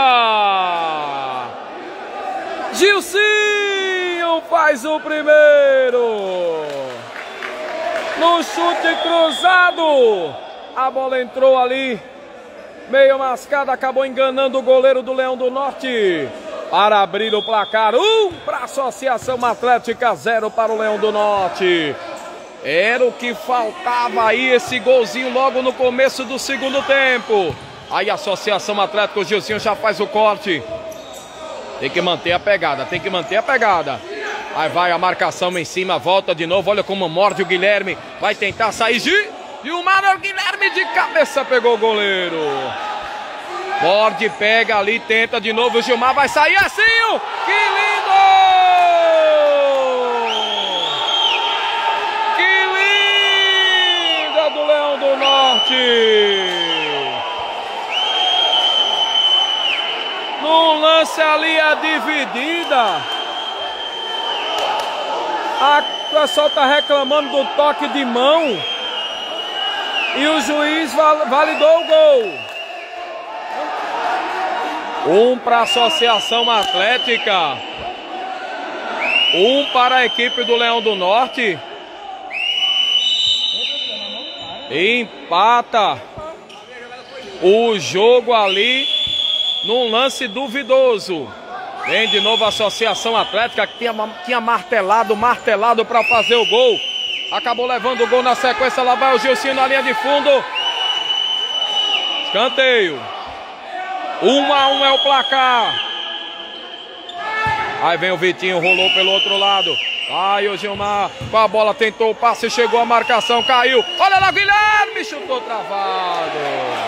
Gilcinho faz o primeiro. No chute cruzado. A bola entrou ali. Meio mascada, acabou enganando o goleiro do Leão do Norte. Para abrir o placar, 1 para a Associação Atlética, 0 para o Leão do Norte. Era o que faltava aí, esse golzinho logo no começo do segundo tempo. Aí a Associação Atlética, o Gilcinho já faz o corte. Tem que manter a pegada, tem que manter a pegada. Aí vai a marcação em cima, volta de novo. Olha como morde o Guilherme. Vai tentar sair e o Guilherme de cabeça pegou o goleiro. Morde, pega ali, tenta de novo. O Gilmar vai sair assim. Que lindo! Que linda do Leão do Norte! No lance ali a dividida. A pessoa está reclamando do toque de mão. E o juiz validou o gol. 1 para a Associação Atlética. 1 para a equipe do Leão do Norte. Empata o jogo ali num lance duvidoso. Vem de novo a Associação Atlética, que tinha martelado para fazer o gol. Acabou levando o gol na sequência. Lá vai o Gilcinho na linha de fundo. Escanteio. 1 a 1 é o placar. Aí vem o Vitinho, rolou pelo outro lado. Aí o Gilmar com a bola, tentou o passe, chegou a marcação, caiu. Olha lá, Guilherme, chutou travado.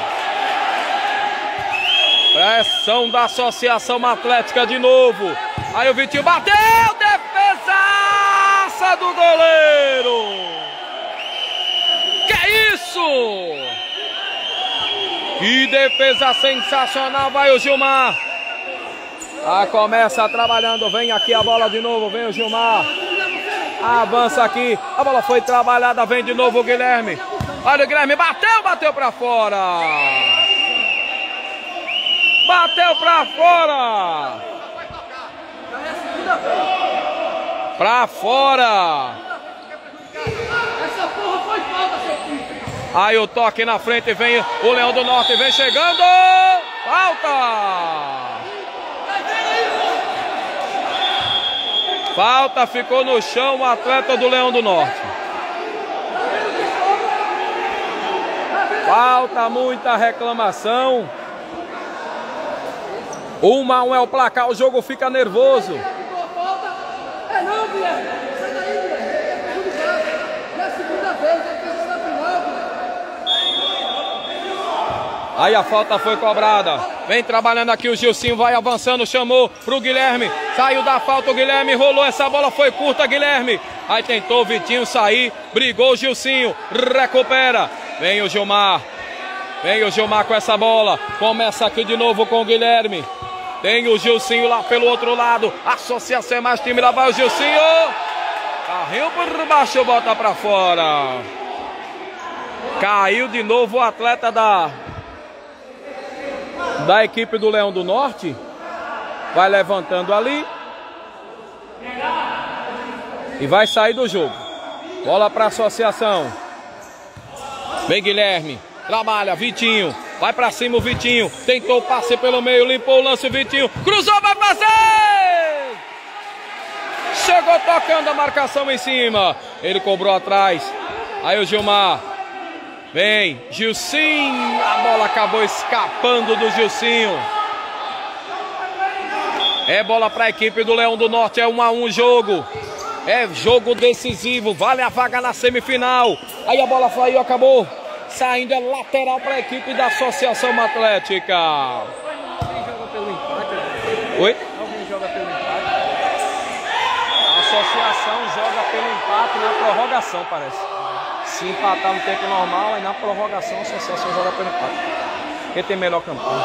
Pressão da Associação Atlética de novo. Aí o Vitinho bateu, defesaça do goleiro. Que isso? Que defesa sensacional, vai o Gilmar. Começa trabalhando, vem aqui a bola de novo, vem o Gilmar. Avança aqui, a bola foi trabalhada, vem de novo o Guilherme. Olha o Guilherme, bateu pra fora. Bateu pra fora. Pra fora. Aí o toque na frente, vem o Leão do Norte, vem chegando. Falta. Falta, ficou no chão o atleta do Leão do Norte. Falta, muita reclamação. 1 a 1 é o placar, o jogo fica nervoso. Aí a falta foi cobrada. Vem trabalhando aqui o Gilcinho, vai avançando, chamou pro Guilherme. Saiu da falta o Guilherme, rolou essa bola, foi curta Guilherme. Aí tentou o Vitinho sair, brigou o Gilcinho, recupera. Vem o Gilmar. Vem o Gilmar com essa bola. Começa aqui de novo com o Guilherme. Tem o Gilcinho lá pelo outro lado. Associação é mais time, lá vai o Gilcinho. Carrinho por baixo, bota pra fora. Caiu de novo o atleta da equipe do Leão do Norte. Vai levantando ali. E vai sair do jogo. Bola pra associação. Vem Guilherme. Trabalha, Vitinho. Vai pra cima o Vitinho. Tentou o passe pelo meio. Limpou o lance, Vitinho. Cruzou, vai fazer! Chegou tocando a marcação em cima. Ele cobrou atrás. Aí o Gilmar. Vem, Gilcinho. A bola acabou escapando do Gilcinho. É bola para a equipe do Leão do Norte. É 1-1 o jogo. É jogo decisivo. Vale a vaga na semifinal. Aí a bola saiu, acabou. Saindo é lateral para a equipe da Associação Atlética. Alguém joga pelo empate? Oi? Alguém joga pelo empate? A Associação joga pelo empate na prorrogação, parece. Se empatar no tempo normal, aí na prorrogação a Associação joga pelo empate. Quem tem melhor campanha?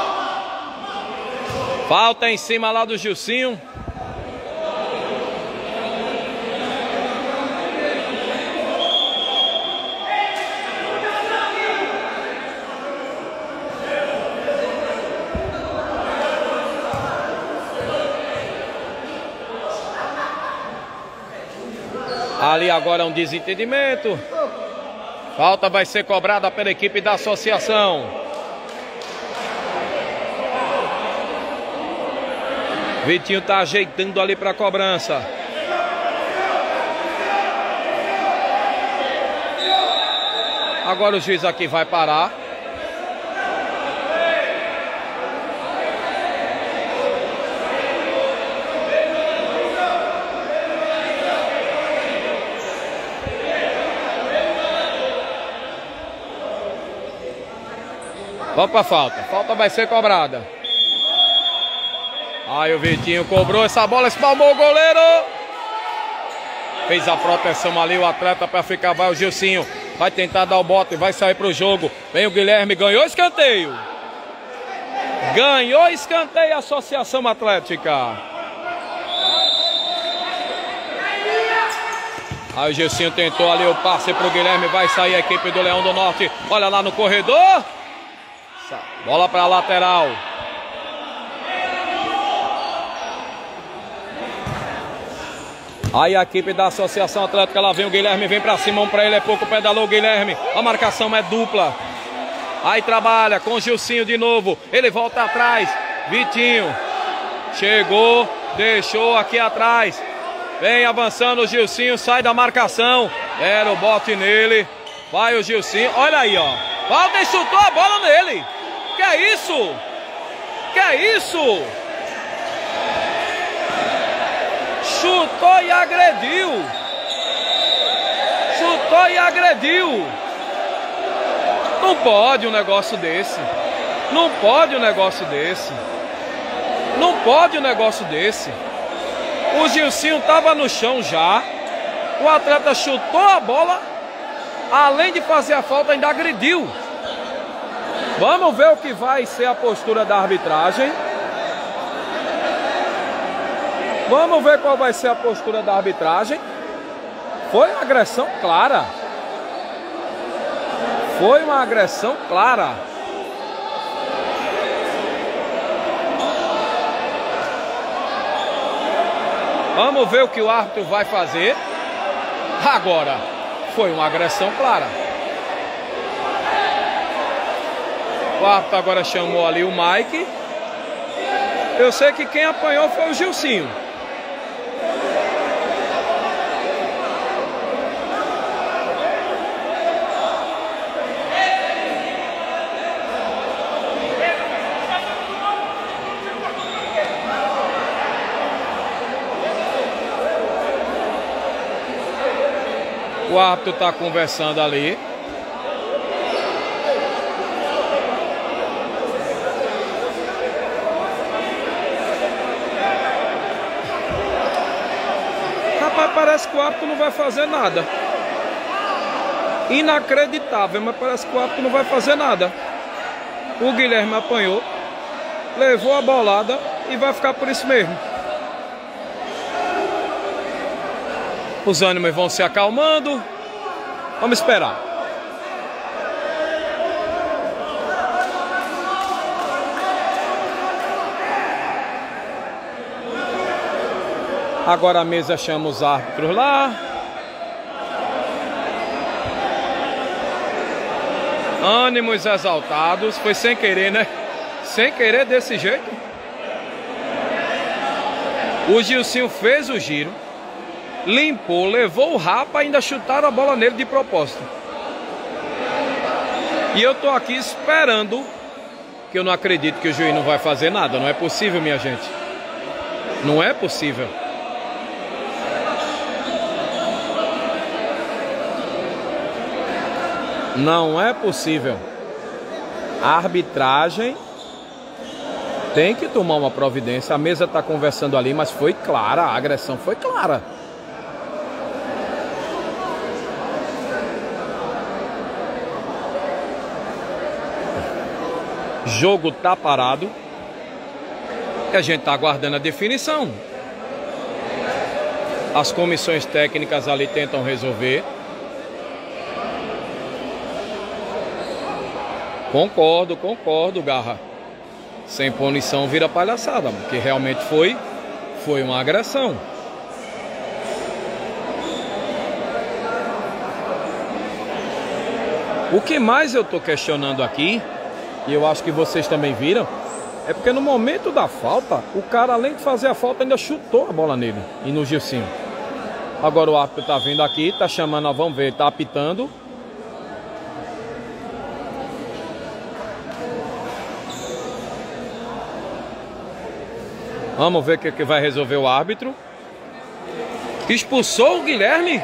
Falta em cima lá do Gilcinho. Ali agora é um desentendimento. Falta vai ser cobrada pela equipe da Associação. Vitinho tá ajeitando ali para a cobrança. Agora o juiz aqui vai parar. Vamos para falta. Falta vai ser cobrada. Aí o Vitinho cobrou essa bola, espalmou o goleiro. Fez a proteção ali o atleta para ficar. Vai o Gilcinho. Vai tentar dar o bote, vai sair para o jogo. Vem o Guilherme, ganhou escanteio. Ganhou escanteio a Associação Atlética. Aí o Gilcinho tentou ali o passe para o Guilherme. Vai sair a equipe do Leão do Norte. Olha lá no corredor. Bola para a lateral. Aí a equipe da Associação Atlética, lá vem o Guilherme, vem para cima, para ele é pouco, pedalou o Guilherme. A marcação é dupla. Aí trabalha com o Gilcinho de novo. Ele volta atrás. Vitinho. Chegou, deixou aqui atrás. Vem avançando o Gilcinho, sai da marcação. Era o bote nele. Vai o Gilcinho, olha aí, ó. Falta e chutou a bola nele. Que é isso? Que é isso? Chutou e agrediu. Chutou e agrediu. Não pode um negócio desse. Não pode um negócio desse. Não pode um negócio desse. O Gilcinho estava no chão já. O atleta chutou a bola. Além de fazer a falta, ainda agrediu. Vamos ver o que vai ser a postura da arbitragem. Vamos ver qual vai ser a postura da arbitragem. Foi uma agressão clara. Foi uma agressão clara. Vamos ver o que o árbitro vai fazer. Agora, foi uma agressão clara. O árbitro agora chamou ali o Mike. Eu sei que quem apanhou foi o Gilcinho. O árbitro está conversando ali. Rapaz, parece que o árbitro não vai fazer nada. Inacreditável, mas parece que o árbitro não vai fazer nada. O Guilherme apanhou, levou a bolada e vai ficar por isso mesmo. Os ânimos vão se acalmando. Vamos esperar. Agora a mesa chama os árbitros lá. Ânimos exaltados. Foi sem querer, né? Sem querer desse jeito. O Gilcinho fez o giro, limpou, levou o rapa, ainda chutaram a bola nele de propósito. E eu tô aqui esperando, que eu não acredito que o juiz não vai fazer nada. Não é possível, minha gente. Não é possível. Não é possível. A arbitragem tem que tomar uma providência. A mesa está conversando ali, mas foi clara, a agressão foi clara. Jogo tá parado. E a gente está aguardando a definição. As comissões técnicas ali tentam resolver. Concordo, Garra. Sem punição vira palhaçada, porque realmente foi uma agressão. O que mais eu tô questionando aqui, e eu acho que vocês também viram, é porque no momento da falta, o cara, além de fazer a falta, ainda chutou a bola nele e no Gilcinho. Agora o árbitro tá vindo aqui, tá chamando, vamos ver, tá apitando. Vamos ver o que vai resolver o árbitro. Expulsou o Guilherme.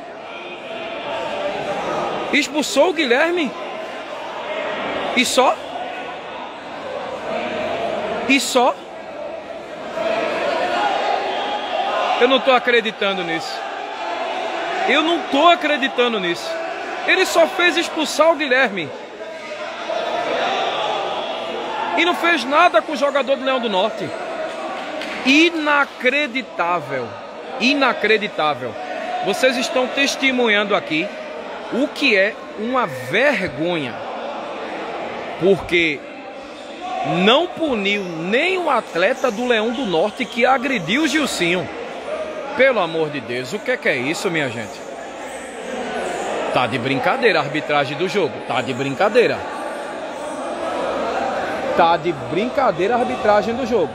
Expulsou o Guilherme. E só? E só? Eu não tô acreditando nisso. Eu não tô acreditando nisso. Ele só fez expulsar o Guilherme. E não fez nada com o jogador do Leão do Norte. Inacreditável. Inacreditável. Vocês estão testemunhando aqui o que é uma vergonha. Porque não puniu nem o atleta do Leão do Norte que agrediu o Gilcinho. Pelo amor de Deus, o que é isso, minha gente? Tá de brincadeira a arbitragem do jogo. Tá de brincadeira. Tá de brincadeira a arbitragem do jogo.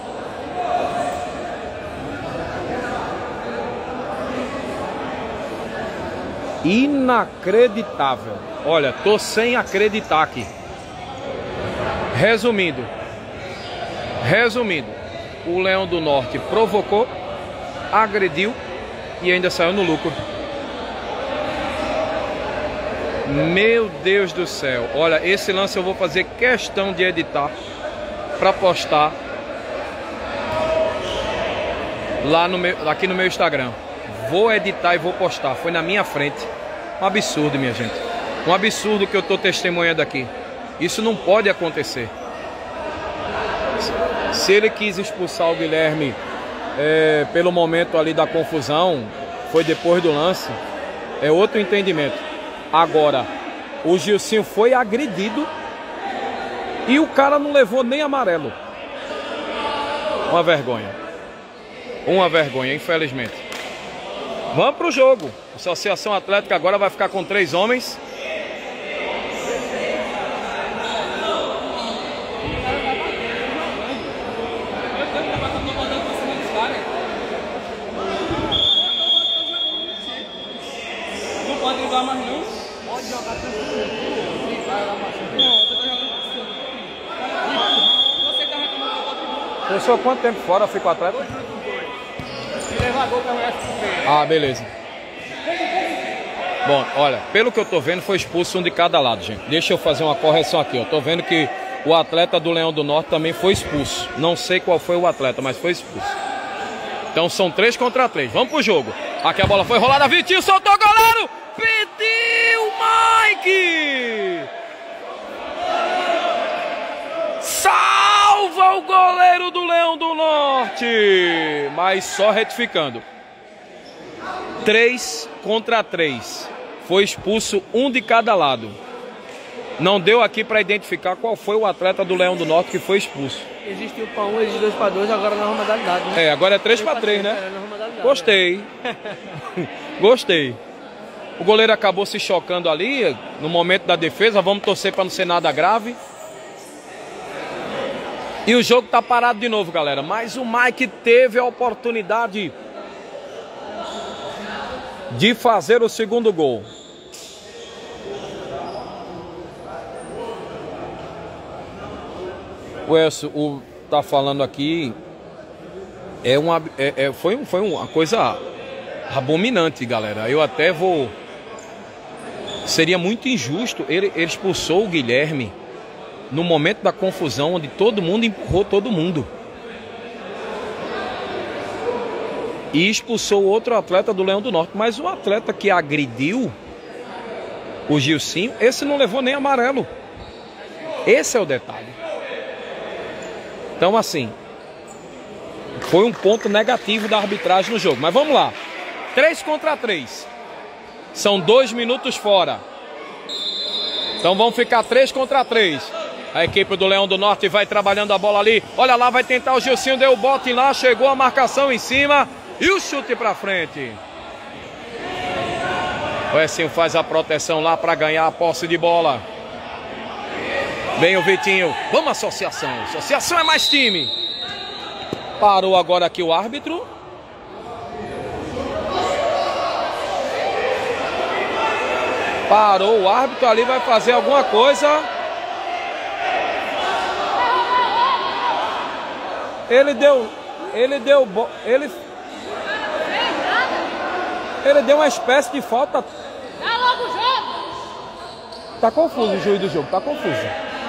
Inacreditável. Olha, tô sem acreditar aqui. Resumindo, o Leão do Norte provocou, agrediu e ainda saiu no lucro. Meu Deus do céu. Olha, esse lance eu vou fazer questão de editar para postar lá aqui no meu Instagram. Vou editar e vou postar. Foi na minha frente. Um absurdo, minha gente. Um absurdo que eu estou testemunhando aqui. Isso não pode acontecer. Se ele quis expulsar o Guilherme pelo momento ali da confusão, foi depois do lance, é outro entendimento. Agora, o Gilcinho foi agredido e o cara não levou nem amarelo. Uma vergonha. Uma vergonha, infelizmente. Vamos pro jogo. A Associação Atlética agora vai ficar com 3 homens. Não pode jogar mais não? Pode jogar tranquilo. Você tá reclamando do outro. Pessoal, quanto tempo fora fica o atleta? Ah, beleza. Bom, olha, pelo que eu tô vendo, foi expulso um de cada lado, gente. Deixa eu fazer uma correção aqui, ó. Tô vendo que o atleta do Leão do Norte também foi expulso. Não sei qual foi o atleta, mas foi expulso. Então são 3 contra 3. Vamos pro jogo. Aqui a bola foi rolada, Vitinho soltou o goleiro! Pediu Mike! goleiro do Leão do Norte. Mas só retificando. 3 contra 3. Foi expulso um de cada lado. Não deu aqui para identificar qual foi o atleta do Leão do Norte que foi expulso. Existe 1 para 1, existe 2 para 2, agora na modalidade, né? É, agora é 3 para 3, né? Gostei. Gostei. O goleiro acabou se chocando ali no momento da defesa. Vamos torcer para não ser nada grave. E o jogo tá parado de novo, galera. Mas o Mike teve a oportunidade de fazer o segundo gol. O Elcio tá falando aqui. Foi uma coisa abominante, galera. Eu até vou... Seria muito injusto. Ele expulsou o Guilherme no momento da confusão, onde todo mundo empurrou todo mundo. E expulsou outro atleta do Leão do Norte. Mas o atleta que agrediu o Gilcinho, esse não levou nem amarelo. Esse é o detalhe. Então, assim, foi um ponto negativo da arbitragem no jogo. Mas vamos lá. 3 contra 3. São 2 minutos fora. Então vamos ficar 3 contra 3. A equipe do Leão do Norte vai trabalhando a bola ali. Olha lá, vai tentar o Gilcinho, deu o bote lá, chegou a marcação em cima e o chute pra frente. O Ecinho faz a proteção lá para ganhar a posse de bola. Vem o Vitinho. Vamos, associação. Associação é mais time. Parou agora aqui o árbitro. Parou o árbitro ali, vai fazer alguma coisa. Ele deu uma espécie de falta. Tá confuso o juiz do jogo, tá confuso.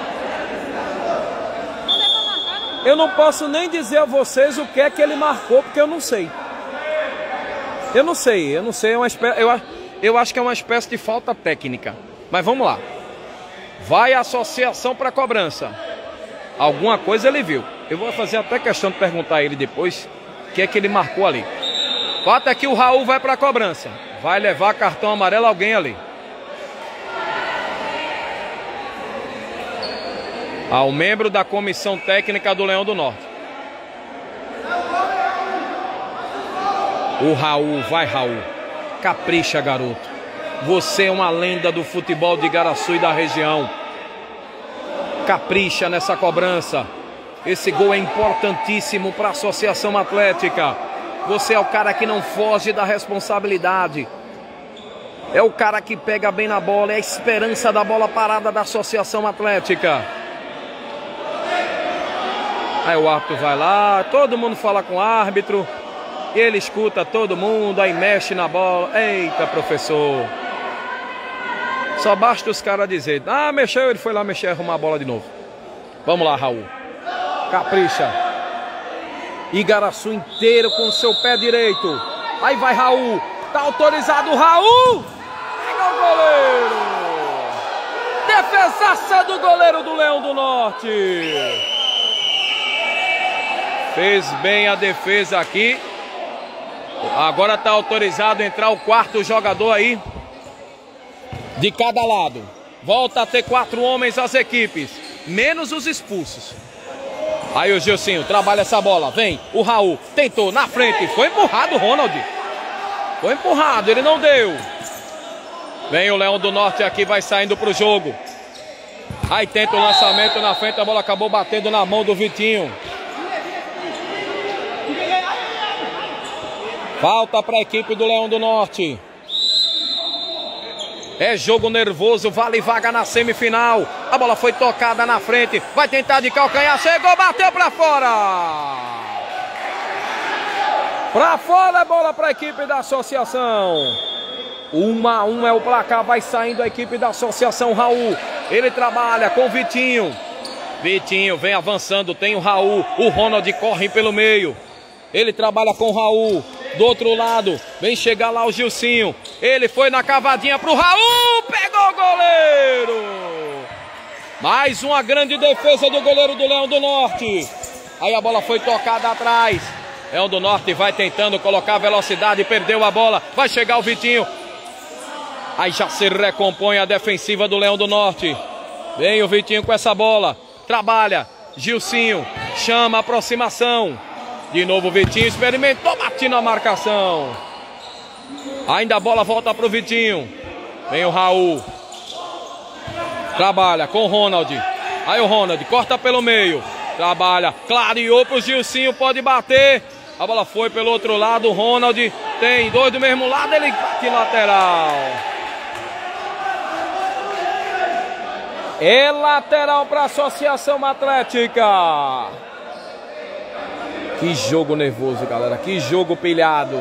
Eu não posso nem dizer a vocês o que é que ele marcou, porque eu não sei. Eu não sei, é uma espécie, eu acho que é uma espécie de falta técnica. Mas vamos lá. Vai a associação para cobrança. Alguma coisa ele viu. Eu vou fazer até questão de perguntar a ele depois o que é que ele marcou ali. O fato é que o Raul vai para a cobrança. Vai levar cartão amarelo alguém ali. Ao membro da comissão técnica do Leão do Norte. O Raul, vai Raul. Capricha, garoto. Você é uma lenda do futebol de Igaraçu e da região. Capricha nessa cobrança. Esse gol é importantíssimo para a Associação Atlética. Você é o cara que não foge da responsabilidade. É o cara que pega bem na bola. É a esperança da bola parada da Associação Atlética. Aí o árbitro vai lá. Todo mundo fala com o árbitro. Ele escuta todo mundo. Aí mexe na bola. Eita, professor. Só basta os caras dizerem: ah, mexeu, ele foi lá mexer, arrumar a bola de novo. Vamos lá, Raul. Capricha. Igaraçu inteiro com o seu pé direito. Aí vai Raul. Tá autorizado o Raul. Pega o goleiro. Defesaça do goleiro do Leão do Norte. Fez bem a defesa aqui. Agora tá autorizado entrar o quarto jogador aí. De cada lado. Volta a ter 4 homens as equipes. Menos os expulsos. Aí o Gilcinho trabalha essa bola. Vem o Raul. Tentou na frente. Foi empurrado o Ronald. Foi empurrado. Ele não deu. Vem o Leão do Norte aqui. Vai saindo pro jogo. Aí tenta o lançamento na frente. A bola acabou batendo na mão do Vitinho. Falta para a equipe do Leão do Norte. É jogo nervoso, vale vaga na semifinal. A bola foi tocada na frente. Vai tentar de calcanhar, chegou, bateu para fora. Para fora, bola para a equipe da Associação. 1-1 é o placar, vai saindo a equipe da Associação. Raul, ele trabalha com Vitinho. Vitinho vem avançando, tem o Raul. O Ronald corre pelo meio. Ele trabalha com o Raul. Do outro lado, vem chegar lá o Gilcinho. Ele foi na cavadinha pro Raul. Pegou o goleiro. Mais uma grande defesa do goleiro do Leão do Norte. Aí a bola foi tocada atrás. Leão do Norte vai tentando colocar velocidade, perdeu a bola. Vai chegar o Vitinho. Aí já se recompõe a defensiva do Leão do Norte. Vem o Vitinho com essa bola. Trabalha. Gilcinho chama a aproximação. De novo o Vitinho experimentou, bate na marcação. Ainda a bola volta para o Vitinho. Vem o Raul. Trabalha com o Ronald. Aí o Ronald corta pelo meio. Trabalha, clareou para o Gilcinho, pode bater. A bola foi pelo outro lado, o Ronald tem dois do mesmo lado, ele bate lateral. É lateral para a Associação Atlética. Que jogo nervoso, galera, que jogo pilhado.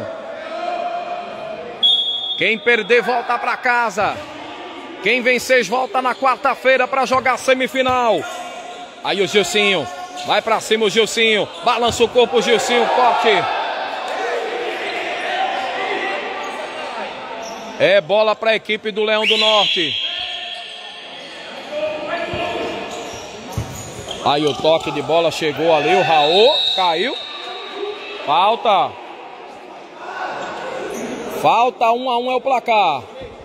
Quem perder volta para casa. Quem vencer volta na quarta-feira para jogar semifinal. Aí o Gilcinho, vai para cima o Gilcinho, balança o corpo o Gilcinho, corte. É bola para a equipe do Leão do Norte. Aí o toque de bola chegou ali, o Raul caiu. Falta. Falta, 1 a 1 é o placar.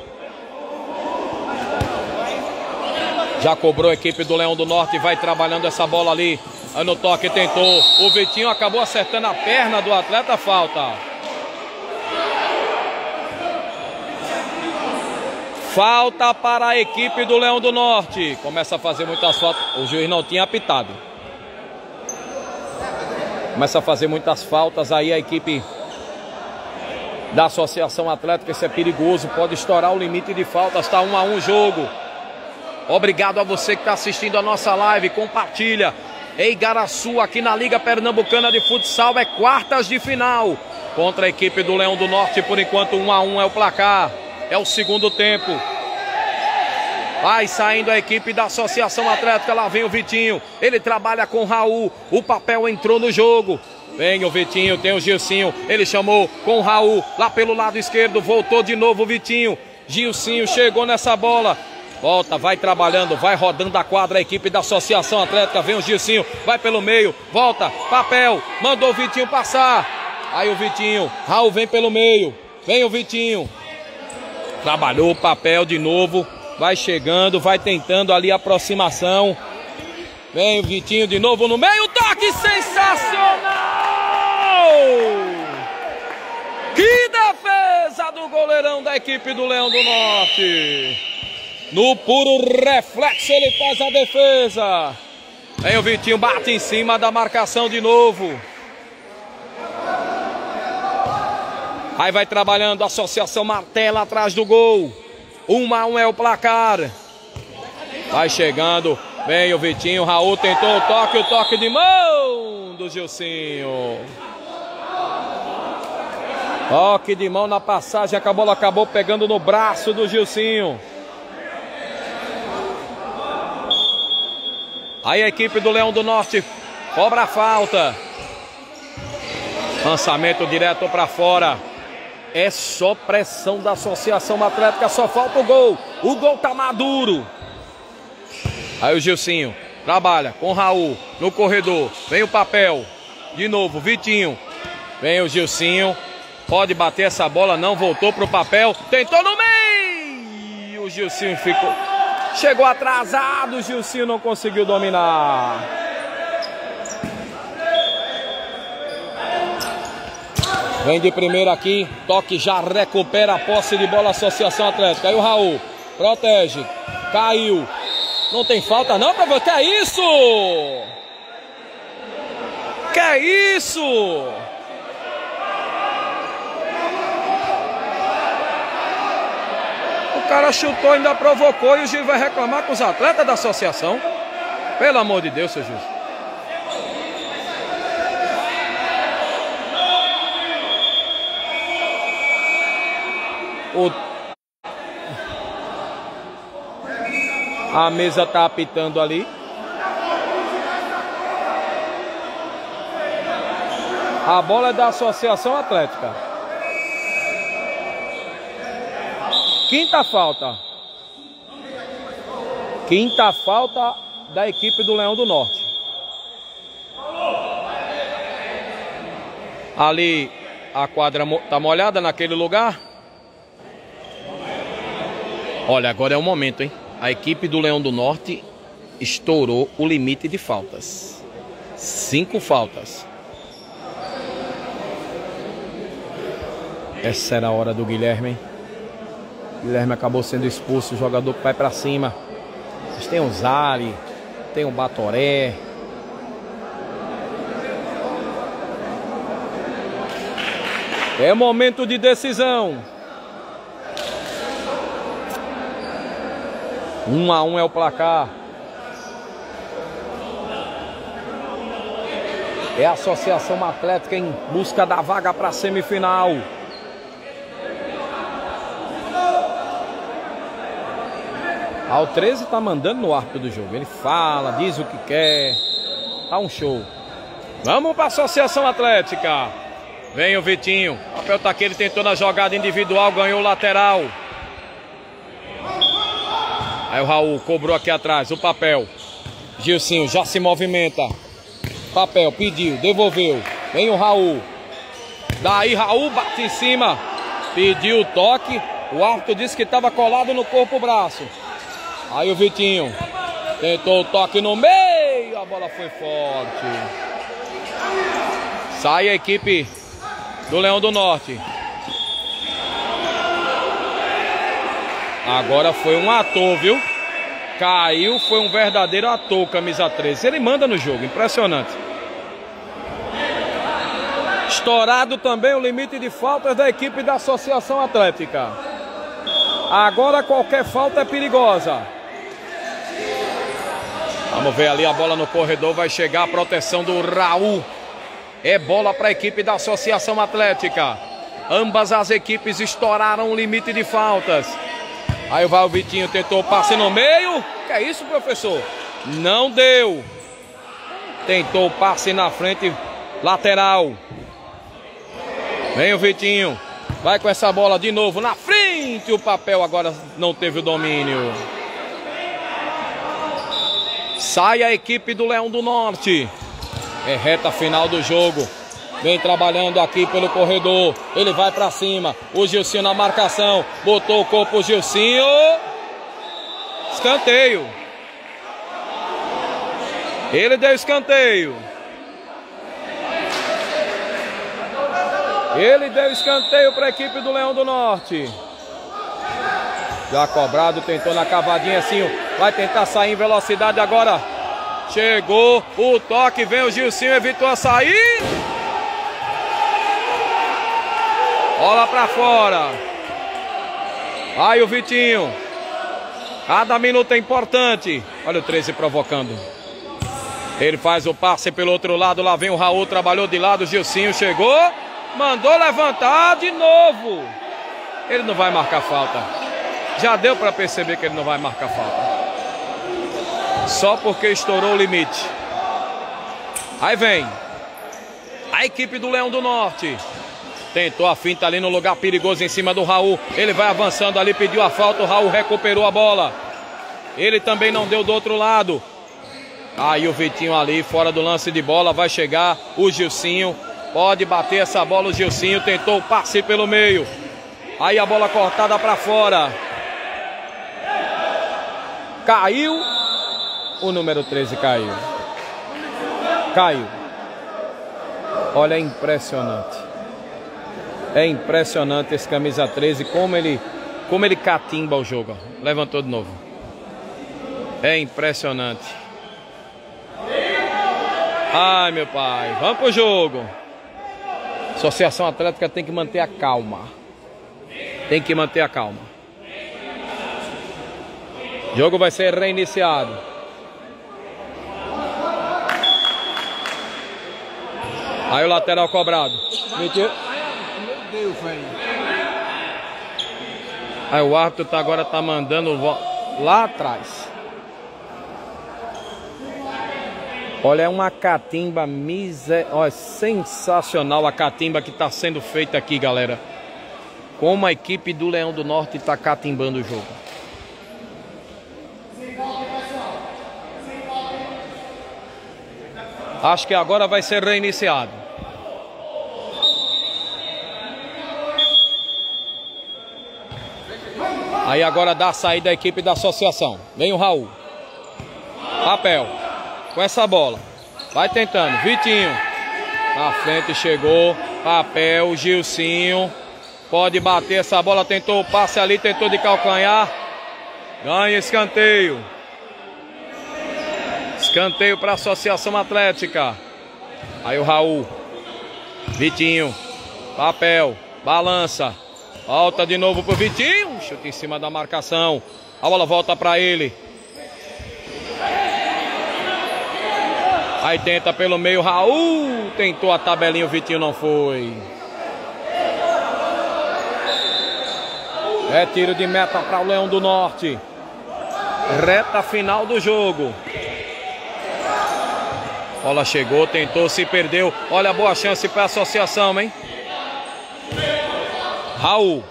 Já cobrou a equipe do Leão do Norte, vai trabalhando essa bola ali. Aí no toque tentou, o Vitinho acabou acertando a perna do atleta, falta. Falta para a equipe do Leão do Norte. Começa a fazer muitas faltas, o juiz não tinha apitado. Começa a fazer muitas faltas aí a equipe da Associação Atlética, isso é perigoso, pode estourar o limite de faltas, está 1 a 1 o jogo. Obrigado a você que está assistindo a nossa live, compartilha. Em Igaraçu, aqui na Liga Pernambucana de Futsal, é quartas de final. Contra a equipe do Leão do Norte, por enquanto 1 a 1 é o placar. É o segundo tempo. Vai saindo a equipe da Associação Atlética, lá vem o Vitinho. Ele trabalha com o Raul, o papel entrou no jogo. Vem o Vitinho, tem o Gilcinho, ele chamou com o Raul, lá pelo lado esquerdo, voltou de novo o Vitinho. Gilcinho chegou nessa bola. Volta, vai trabalhando, vai rodando a quadra a equipe da Associação Atlética. Vem o Gilcinho, vai pelo meio, volta, papel, mandou o Vitinho passar. Aí o Vitinho, Raul vem pelo meio, vem o Vitinho. Trabalhou o papel de novo, vai chegando, vai tentando ali a aproximação. Vem o Vitinho de novo no meio, toque sensacional! Que defesa do goleirão da equipe do Leão do Norte! No puro reflexo ele faz a defesa. Vem o Vitinho, bate em cima da marcação de novo. Aí vai trabalhando a Associação Martela atrás do gol. 1 a 1 é o placar. Vai chegando, vem o Vitinho, Raul tentou o toque de mão do Gilcinho. Toque de mão na passagem, a bola acabou pegando no braço do Gilcinho. Aí a equipe do Leão do Norte cobra a falta. Lançamento direto para fora. É só pressão da Associação Atlética, só falta o gol. O gol tá maduro. Aí o Gilcinho trabalha com o Raul no corredor. Vem o papel. De novo, Vitinho. Vem o Gilcinho. Pode bater essa bola, não voltou pro papel. Tentou no meio. O Gilcinho ficou... Chegou atrasado, o Gilcinho não conseguiu dominar. Vem de primeira aqui, toque já recupera a posse de bola Associação Atlética. Aí o Raul, protege, caiu. Não tem falta não pra você, que é isso? Que é isso? O cara chutou, ainda provocou e o juiz vai reclamar com os atletas da associação. Pelo amor de Deus, seu juiz. A mesa tá apitando ali. A bola é da Associação Atlética. Quinta falta. Quinta falta da equipe do Leão do Norte. Ali a quadra tá molhada naquele lugar. Olha, agora é o momento, hein? A equipe do Leão do Norte estourou o limite de faltas. 5 faltas. Essa era a hora do Guilherme, hein? Guilherme acabou sendo expulso, o jogador que vai pra cima. Mas tem o Zali, tem o Batoré. É momento de decisão. 1 a 1 é o placar. É a Associação Atlética em busca da vaga para a semifinal. O 13 tá mandando no árbitro do jogo. Ele fala, diz o que quer. Tá um show. Vamos para a Associação Atlética. Vem o Vitinho. O papel tá aqui, ele tentou na jogada individual, ganhou o lateral. Aí o Raul cobrou aqui atrás, o papel. Gilcinho já se movimenta. Papel, pediu, devolveu. Vem o Raul. Daí Raul bate em cima. Pediu o toque. O árbitro disse que estava colado no corpo-braço. Aí o Vitinho tentou o toque no meio. A bola foi forte. Sai a equipe do Leão do Norte. Agora foi um ator, viu? Caiu, foi um verdadeiro ator, camisa 13. Ele manda no jogo, impressionante. Estourado também o limite de faltas da equipe da Associação Atlética. Agora qualquer falta é perigosa. Vamos ver ali a bola no corredor, vai chegar a proteção do Raul. É bola para a equipe da Associação Atlética. Ambas as equipes estouraram o limite de faltas. Aí vai o Vitinho, tentou o passe no meio. Que é isso, professor? Não deu. Tentou o passe na frente, lateral. Vem o Vitinho. Vai com essa bola de novo na frente. O papel agora não teve o domínio. Sai a equipe do Leão do Norte. É reta final do jogo. Vem trabalhando aqui pelo corredor. Ele vai pra cima. O Gilcinho na marcação. Botou o corpo o Gilcinho. Escanteio. Ele deu escanteio. Ele deu escanteio para a equipe do Leão do Norte. Já cobrado, tentou na cavadinha assim. Vai tentar sair em velocidade agora. Chegou o toque. Vem o Gilcinho, evitou a sair. Bola pra fora. Aí o Vitinho. Cada minuto é importante. Olha o 13 provocando. Ele faz o passe pelo outro lado. Lá vem o Raul, trabalhou de lado. O Gilcinho chegou. Mandou levantar de novo. Ele não vai marcar falta. Já deu para perceber que ele não vai marcar falta. Só porque estourou o limite. Aí vem a equipe do Leão do Norte. Tentou a finta ali no lugar perigoso em cima do Raul. Ele vai avançando ali, pediu a falta. O Raul recuperou a bola. Ele também não deu do outro lado. Aí o Vitinho ali, fora do lance de bola. Vai chegar o Gilcinho. Pode bater essa bola, o Gilcinho tentou o passe pelo meio. Aí a bola cortada para fora. Caiu. O número 13 caiu. Caiu. Olha, é impressionante. É impressionante esse camisa 13, como ele catimba o jogo. Levantou de novo. É impressionante. Ai, meu pai. Vamos pro jogo. Associação Atlética tem que manter a calma. Tem que manter a calma. O jogo vai ser reiniciado. Aí o lateral cobrado. Meteu. Meu Deus, velho. Aí o árbitro agora tá mandando lá atrás. Olha, é uma catimba Olha, sensacional a catimba que está sendo feita aqui, galera. Como a equipe do Leão do Norte está catimbando o jogo. Acho que agora vai ser reiniciado. Aí agora dá a saída da equipe da associação. Vem o Raul. Papel. Com essa bola. Vai tentando. Vitinho. Na frente chegou. Papel. Gilcinho. Pode bater essa bola. Tentou o passe ali. Tentou de calcanhar. Ganha escanteio. Escanteio para a Associação Atlética. Aí o Raul. Vitinho. Papel. Balança. Volta de novo pro Vitinho. Chute em cima da marcação. A bola volta para ele. Aí tenta pelo meio Raul. Tentou a tabelinha, o Vitinho não foi. É tiro de meta para o Leão do Norte. Reta final do jogo. Bola chegou, tentou, se perdeu. Olha a boa chance para a associação, hein? Raul.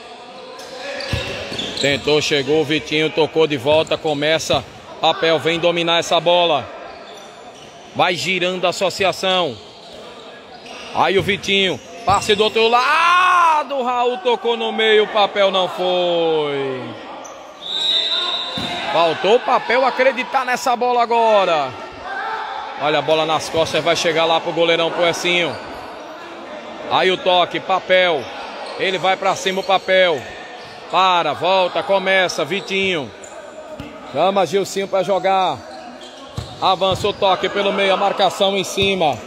Tentou, chegou, Vitinho tocou de volta, começa. Papel vem dominar essa bola. Vai girando a associação. Aí o Vitinho, passe do outro lado. Raul tocou no meio, o Papel não foi. Faltou o Papel acreditar nessa bola agora. Olha a bola nas costas, vai chegar lá pro goleirão, pro Ecinho. Aí o toque, Papel. Ele vai pra cima, o Papel. Para, volta, começa, Vitinho. Chama Gilcinho pra jogar. Avança o toque pelo meio, a marcação em cima.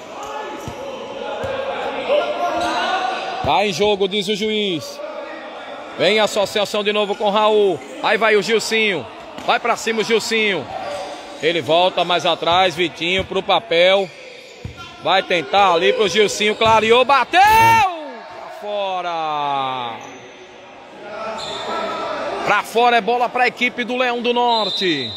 Tá em jogo, diz o juiz. Vem a associação de novo com o Raul. Aí vai o Gilcinho. Vai pra cima o Gilcinho. Ele volta mais atrás, Vitinho pro Papel. Vai tentar ali pro Gilcinho, clareou, bateu! Pra fora. Pra fora é bola pra equipe do Leão do Norte.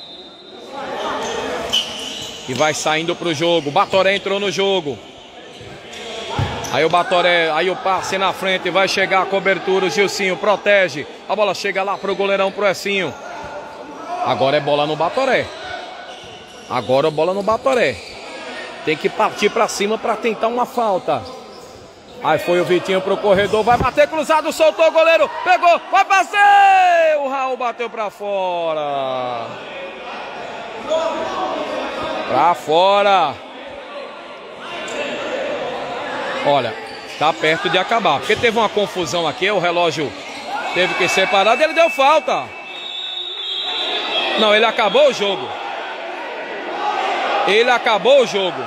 E vai saindo pro jogo. Batoré entrou no jogo. Aí o Batoré, aí o passe na frente, vai chegar a cobertura, o Gilcinho protege. A bola chega lá pro goleirão, pro Ecinho. Agora é bola no Batoré. Agora é bola no Batoré. Tem que partir pra cima pra tentar uma falta. Aí foi o Vitinho pro corredor, vai bater cruzado, soltou o goleiro, pegou, vai fazer! O Raul bateu pra fora. Pra fora. Olha, tá perto de acabar, porque teve uma confusão aqui, o relógio teve que ser parado, ele deu falta. Não, ele acabou o jogo. Ele acabou o jogo.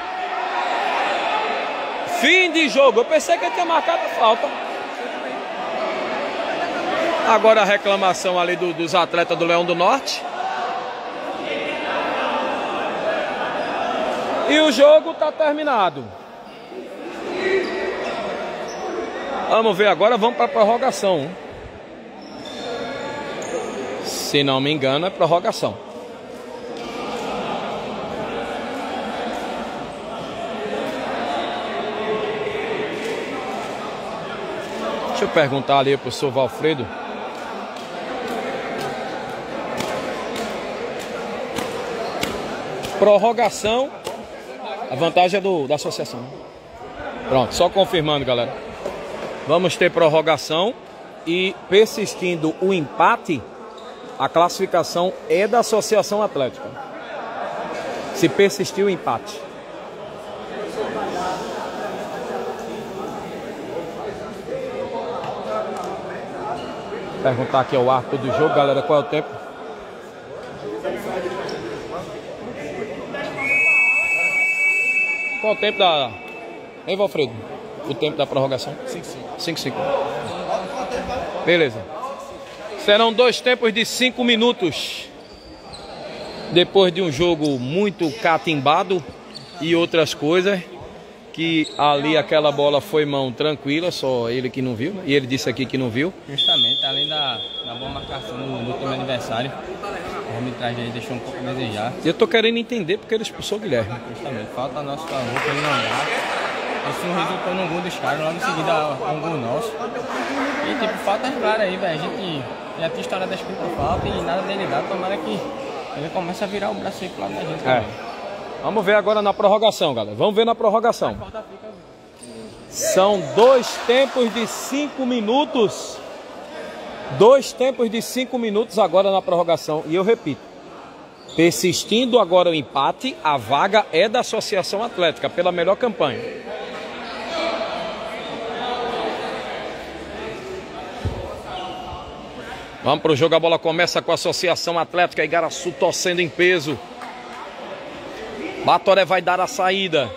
Fim de jogo. Eu pensei que ele tinha marcado a falta. Agora a reclamação ali dos atletas do Leão do Norte. E o jogo tá terminado. Vamos ver agora, vamos para a prorrogação. Se não me engano, é prorrogação. Deixa eu perguntar ali pro senhor Valfredo. Prorrogação. A vantagem é da associação. Pronto, só confirmando, galera. Vamos ter prorrogação. E persistindo o empate, a classificação é da Associação Atlética. Se persistir o empate. Perguntar aqui ao árbitro do jogo, galera, qual é o tempo? Qual é o tempo da... Hein, Valfredo? O tempo da prorrogação? 5-5. Beleza. Serão 2 tempos de 5 minutos. Depois de um jogo muito catimbado e outras coisas. Que ali aquela bola foi mão tranquila, só ele que não viu. E ele disse aqui que não viu. Justamente, além da boa marcação do time adversário, a arbitragem aí deixou um pouco a desejar. Eu tô querendo entender porque ele expulsou o Guilherme. Justamente, falta a nosso favor, pra ele não dá. Isso resultou num gol dos caras, logo em seguida um gol nosso. E tipo, falta clara aí, velho. A gente já tinha história das por falta e nada dele dá. Tomara que ele comece a virar o braço aí pro lado da gente também. Vamos ver agora na prorrogação, galera. Vamos ver na prorrogação. São 2 tempos de 5 minutos. Dois tempos de 5 minutos agora na prorrogação. E eu repito, persistindo agora o empate, a vaga é da Associação Atlética pela melhor campanha. Vamos para o jogo, a bola começa com a Associação Atlética. Igaraçu torcendo em peso. Batoré vai dar a saída.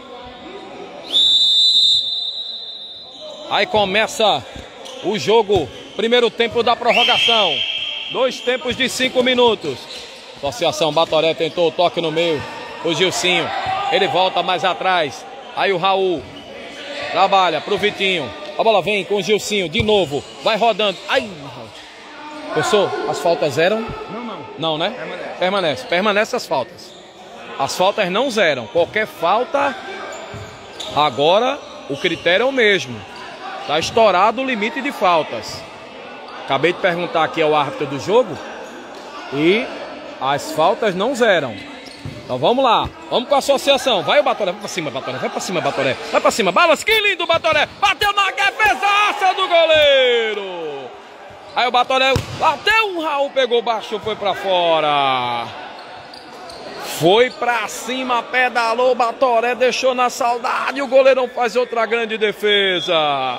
Aí começa o jogo, primeiro tempo da prorrogação. Dois tempos de 5 minutos. Associação Batoré tentou o toque no meio. O Gilcinho, ele volta mais atrás. Aí o Raul trabalha pro Vitinho. A bola vem com o Gilcinho de novo. Vai rodando. Ai, professor, as faltas zeram? Não. Não, né? Permanece as faltas. As faltas não zeram. Qualquer falta, agora o critério é o mesmo. Está estourado o limite de faltas. Acabei de perguntar aqui ao árbitro do jogo e as faltas não zeram. Então vamos lá, vamos com a associação. Vai o Batoré, vai pra cima, Batoré, vai pra cima, Batoré. Vai pra cima, balança, que lindo, Batoré. Bateu na defesaça do goleiro. Aí o Batoré bateu, o Raul pegou baixo, foi pra fora. Foi pra cima, pedalou, Batoré deixou na saudade. O goleirão faz outra grande defesa.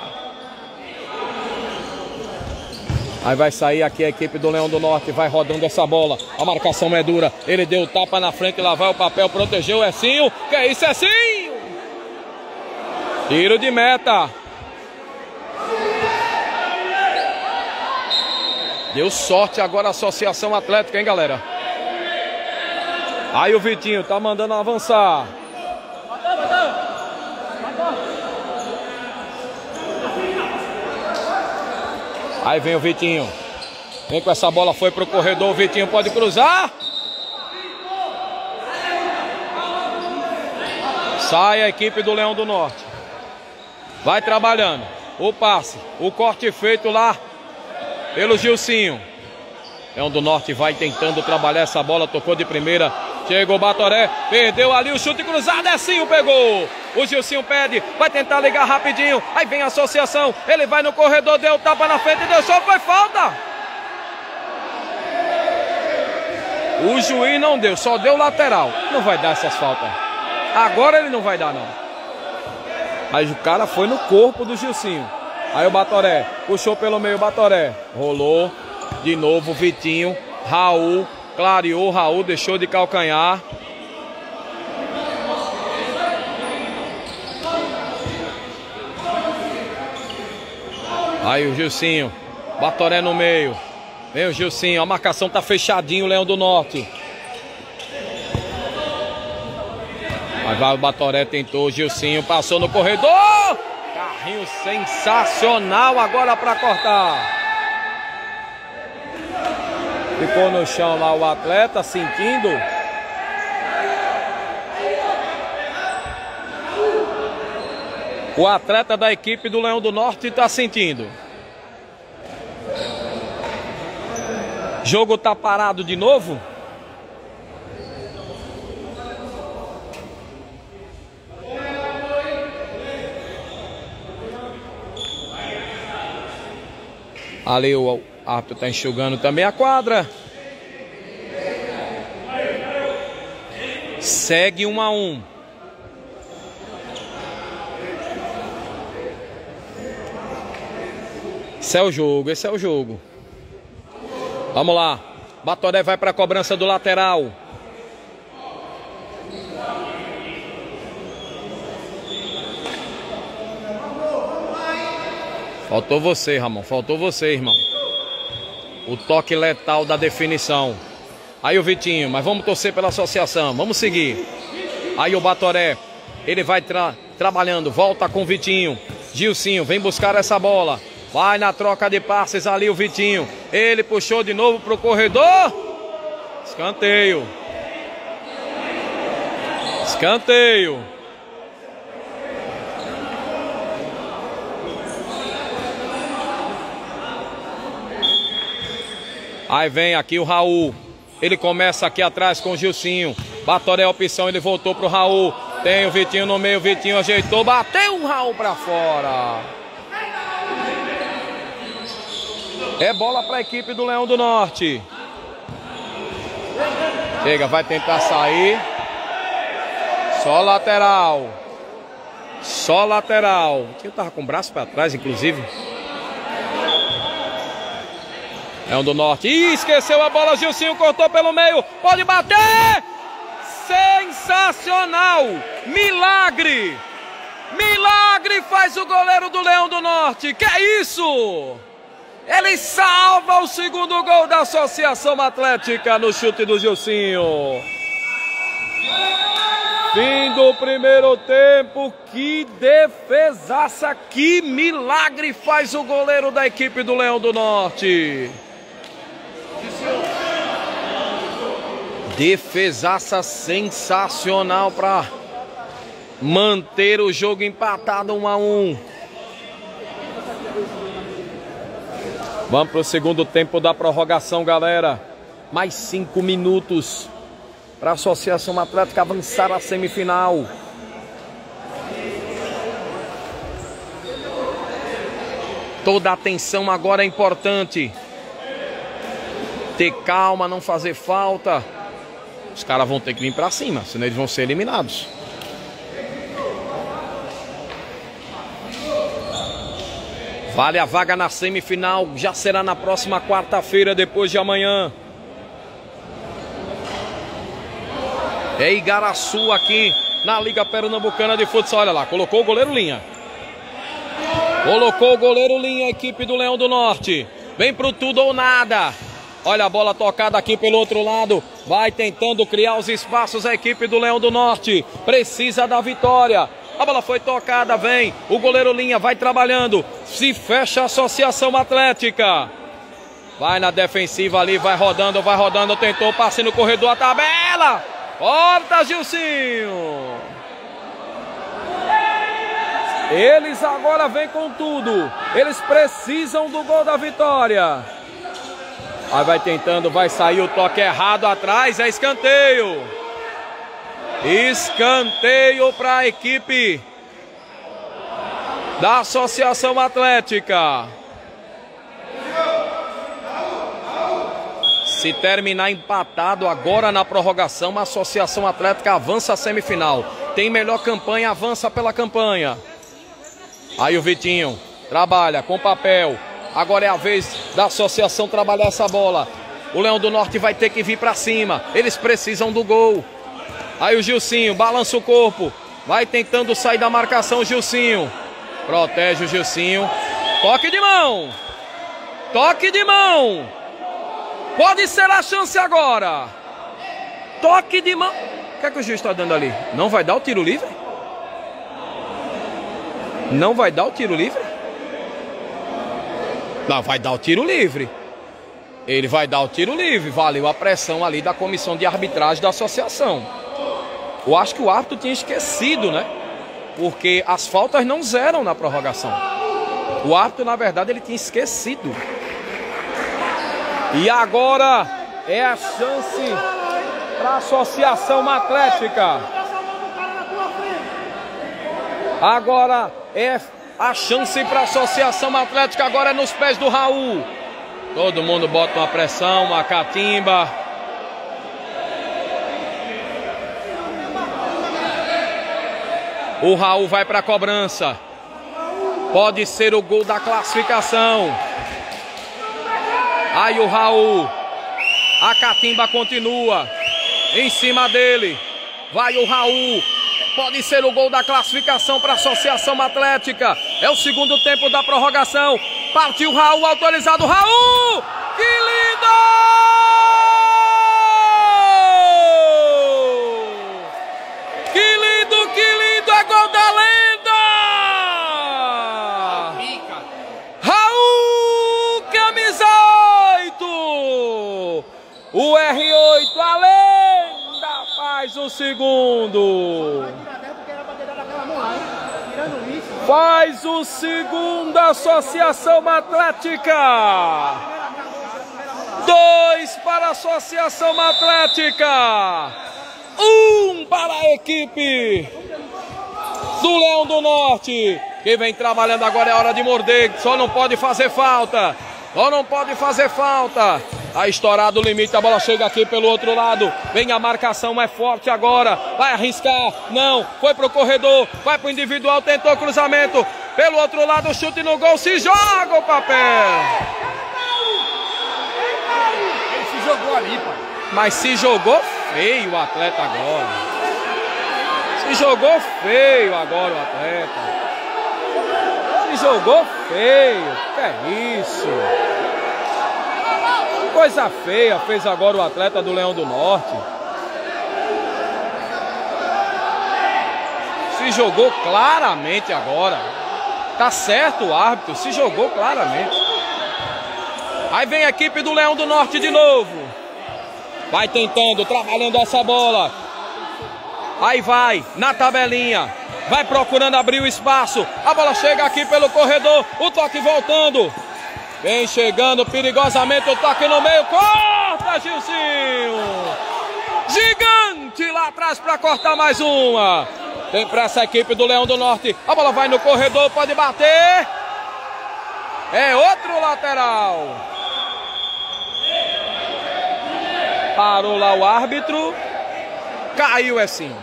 Aí vai sair aqui a equipe do Leão do Norte, vai rodando essa bola. A marcação é dura, ele deu o tapa na frente, lá vai o papel, protegeu o Ecinho. Que é isso, Ecinho? Tiro de meta. Deu sorte agora a Associação Atlética, hein, galera? Aí o Vitinho tá mandando avançar. Aí vem o Vitinho. Vem com essa bola, foi pro corredor. O Vitinho pode cruzar. Sai a equipe do Leão do Norte. Vai trabalhando. O passe, o corte feito lá pelo Gilcinho. Leão do Norte vai tentando trabalhar essa bola. Tocou de primeira. Chegou o Batoré, perdeu ali o chute cruzado, Ecinho pegou. O Gilcinho pede, vai tentar ligar rapidinho. Aí vem a associação, ele vai no corredor, deu tapa na frente, deixou, foi falta. O juiz não deu, só deu lateral. Não vai dar essas faltas. Agora ele não vai dar, não. Mas o cara foi no corpo do Gilcinho. Aí o Batoré, puxou pelo meio, Batoré. Rolou, de novo, Vitinho, Raul. Clareou, Raul deixou de calcanhar. Aí o Gilcinho, Batoré no meio. Vem o Gilcinho, a marcação tá fechadinho, o Leão do Norte. Aí vai o Batoré, tentou, o Gilcinho passou no corredor. Carrinho sensacional agora para cortar. Ficou no chão lá o atleta, sentindo. O atleta da equipe do Leão do Norte está sentindo. Jogo tá parado de novo. Ali o árbitro está enxugando também a quadra. Segue 1 a 1. Esse é o jogo, esse é o jogo. Vamos lá. Batoré vai para a cobrança do lateral. Faltou você, Ramon. Faltou você, irmão. O toque letal da definição. Aí o Vitinho, mas vamos torcer pela associação. Vamos seguir. Aí o Batoré, ele vai trabalhando. Volta com o Vitinho. Gilcinho, vem buscar essa bola. Vai na troca de passes ali o Vitinho. Ele puxou de novo pro corredor. Escanteio. Escanteio. Aí vem aqui o Raul. Ele começa aqui atrás com o Gilcinho. Batoré a opção, ele voltou pro Raul. Tem o Vitinho no meio, o Vitinho ajeitou, bateu o Raul pra fora. É bola para a equipe do Leão do Norte. Chega, vai tentar sair. Só lateral. Só lateral. Eu tava com o braço para trás, inclusive. Leão do Norte. Ih, esqueceu a bola. Gilcinho cortou pelo meio. Pode bater! Sensacional! Milagre! Milagre faz o goleiro do Leão do Norte. Que é isso? Ele salva o segundo gol da Associação Atlética no chute do Gilcinho. Fim do primeiro tempo. Que defesaça, que milagre faz o goleiro da equipe do Leão do Norte. Defesaça sensacional para manter o jogo empatado 1-1. Vamos para o segundo tempo da prorrogação, galera. Mais 5 minutos para a Associação Atlética avançar à semifinal. Toda a atenção agora é importante. Ter calma, não fazer falta. Os caras vão ter que vir para cima, senão eles vão ser eliminados. Vale a vaga na semifinal, já será na próxima quarta-feira, depois de amanhã. É Igaraçu aqui na Liga Pernambucana de Futsal. Olha lá, colocou o goleiro Linha. Colocou o goleiro Linha, a equipe do Leão do Norte. Vem pro tudo ou nada. Olha a bola tocada aqui pelo outro lado. Vai tentando criar os espaços a equipe do Leão do Norte. Precisa da vitória. A bola foi tocada, vem. O goleiro Linha vai trabalhando. Se fecha a Associação Atlética. Vai na defensiva ali, vai rodando. Tentou passe no corredor, a tabela. Corta, Gilcinho. Eles agora vêm com tudo. Eles precisam do gol da vitória. Aí vai tentando, vai sair o toque errado atrás, é escanteio. Escanteio para a equipe da Associação Atlética. Se terminar empatado agora na prorrogação, a Associação Atlética avança à semifinal. Tem melhor campanha, avança pela campanha. Aí o Vitinho trabalha com papel. Agora é a vez da Associação trabalhar essa bola. O Leão do Norte vai ter que vir para cima. Eles precisam do gol. Aí o Gilcinho balança o corpo. Vai tentando sair da marcação o Gilcinho. Protege o Gilcinho. Toque de mão. Toque de mão. Pode ser a chance agora. Toque de mão. O que é que o juiz está dando ali? Não vai dar o tiro livre? Não vai dar o tiro livre? Não, vai dar o tiro livre. Ele vai dar o tiro livre. Valeu a pressão ali da comissão de arbitragem da associação. Eu acho que o árbitro tinha esquecido, né? Porque as faltas não zeram na prorrogação. O árbitro, na verdade, ele tinha esquecido. E agora é a chance para a Associação Atlética. Agora é a chance para a Associação Atlética. Agora é nos pés do Raul. Todo mundo bota uma pressão, uma catimba. O Raul vai para a cobrança. Pode ser o gol da classificação. Aí o Raul. A catimba continua. Em cima dele. Vai o Raul. Pode ser o gol da classificação para a Associação Atlética. É o segundo tempo da prorrogação. Partiu o Raul, autorizado. Raul! Que lindo! Que lindo, que lindo! É gol da lenda! Raul, camisa 8! O R8, a lenda, faz o segundo. Faz o segundo, Associação Atlética. 2 para a Associação Atlética. 1 para a equipe do Leão do Norte. Quem vem trabalhando agora é hora de morder. Só não pode fazer falta. Ou não pode fazer falta. Tá estourado o limite, a bola chega aqui pelo outro lado. Vem a marcação, é forte agora. Vai arriscar, não. Foi pro corredor, vai pro individual, tentou cruzamento. Pelo outro lado, chute no gol, se joga o papel. Ele se jogou ali, pai. Mas se jogou feio o atleta agora. Se jogou feio agora o atleta. Se jogou feio. Que é isso? Coisa feia fez agora o atleta do Leão do Norte. Se jogou claramente agora. Tá certo o árbitro, se jogou claramente. Aí vem a equipe do Leão do Norte de novo. Vai tentando, trabalhando essa bola. Aí vai, na tabelinha. Vai procurando abrir o espaço. A bola chega aqui pelo corredor. O toque voltando. Vem chegando perigosamente o toque no meio. Corta, Gilzinho. Gigante lá atrás para cortar mais uma. Tem pressa a equipe do Leão do Norte. A bola vai no corredor, pode bater. É outro lateral. Parou lá o árbitro. Caiu Ecinho.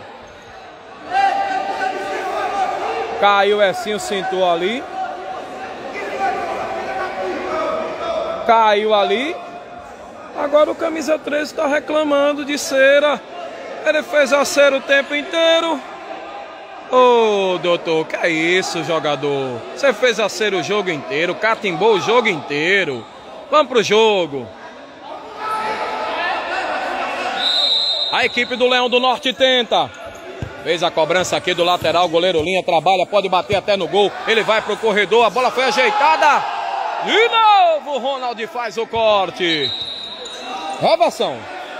Caiu Ecinho, sentou ali. Caiu ali. Agora o camisa 13 está reclamando de cera. Ele fez a cera o tempo inteiro. Ô, doutor, que é isso, jogador? Você fez a cera o jogo inteiro, catimbou o jogo inteiro. Vamos pro jogo. A equipe do Leão do Norte tenta. Fez a cobrança aqui do lateral, goleiro Linha trabalha, pode bater até no gol. Ele vai pro corredor, a bola foi ajeitada. De novo, Ronald faz o corte. Reversão.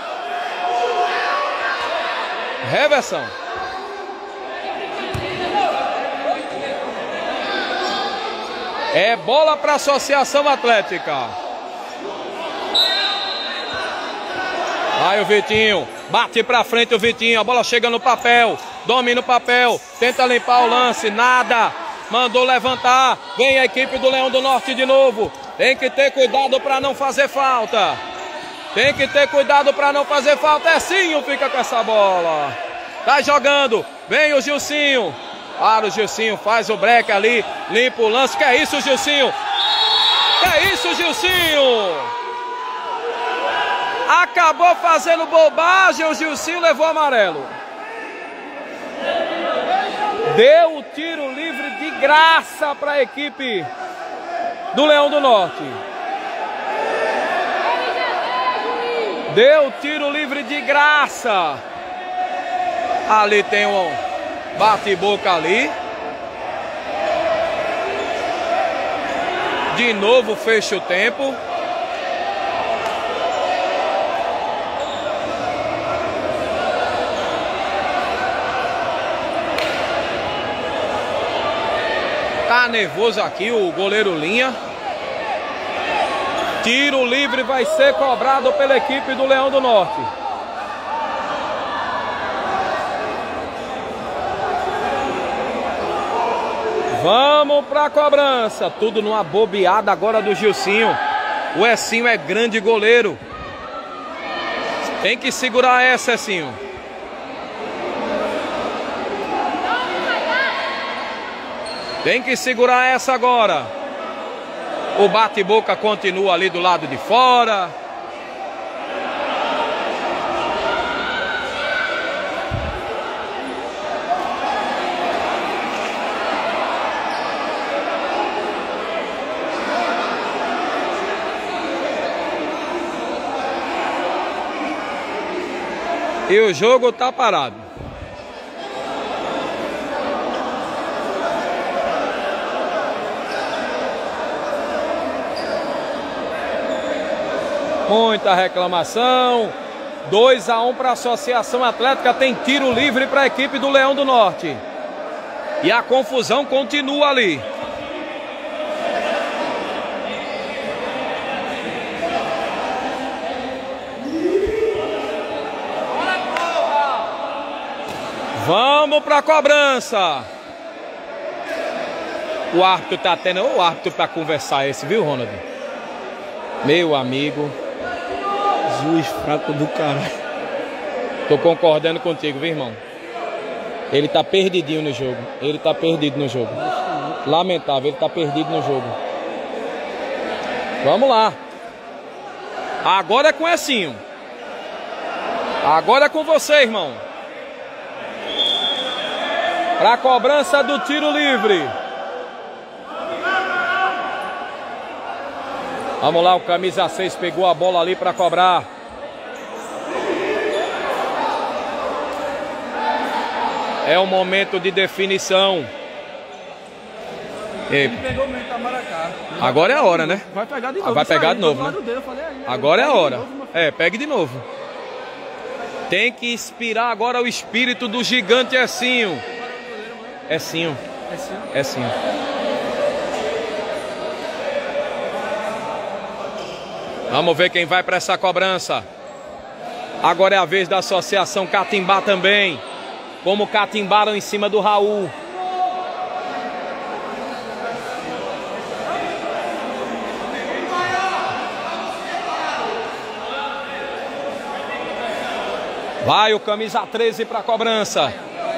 Reversão. É bola para a Associação Atlética. Vai o Vitinho, bate pra frente o Vitinho, a bola chega no papel, domina o papel, tenta limpar o lance, nada, mandou levantar, vem a equipe do Leão do Norte de novo, tem que ter cuidado para não fazer falta, tem que ter cuidado para não fazer falta, Ecinho fica com essa bola, tá jogando, vem o Gilcinho, para o Gilcinho, faz o break ali, limpa o lance, que é isso Gilcinho, que é isso Gilcinho? Acabou fazendo bobagem, o Gilcinho levou amarelo. Deu o tiro livre de graça para a equipe do Leão do Norte. Deu o tiro livre de graça. Ali tem um bate-boca ali. De novo fecha o tempo. Tá nervoso aqui o goleiro Linha. Tiro livre vai ser cobrado pela equipe do Leão do Norte. Vamos pra cobrança. Tudo numa bobeada agora do Gilcinho. O Ecinho é grande goleiro. Tem que segurar essa, Ecinho. Tem que segurar essa agora. O bate-boca continua ali do lado de fora. E o jogo tá parado. Muita reclamação. 2-1 para a Associação Atlética. Tem tiro livre para a equipe do Leão do Norte. E a confusão continua ali. Vamos para a cobrança. O árbitro tá tendo o árbitro para conversar esse, viu, Ronald? Meu amigo. Juiz fraco do caralho. Tô concordando contigo, viu, irmão? Ele tá perdidinho no jogo. Ele tá perdido no jogo. Lamentável, ele tá perdido no jogo. Vamos lá. Agora é com Ecinho. Agora é com você, irmão. Pra cobrança do tiro livre. Vamos lá, o camisa 6 pegou a bola ali pra cobrar. É o momento de definição. Ele pegou mesmo, tá Maracá. Agora é a hora, né? Vai pegar de novo. Vai pegar de novo, né? Dele, eu falei aí, Agora é a hora. novo, Pegue de novo. Tem que inspirar agora o espírito do gigante Ecinho. Ecinho. Ecinho. Vamos ver quem vai para essa cobrança. Agora é a vez da associação catimbar também. Como catimbaram em cima do Raul. Vai o camisa 13 para a cobrança.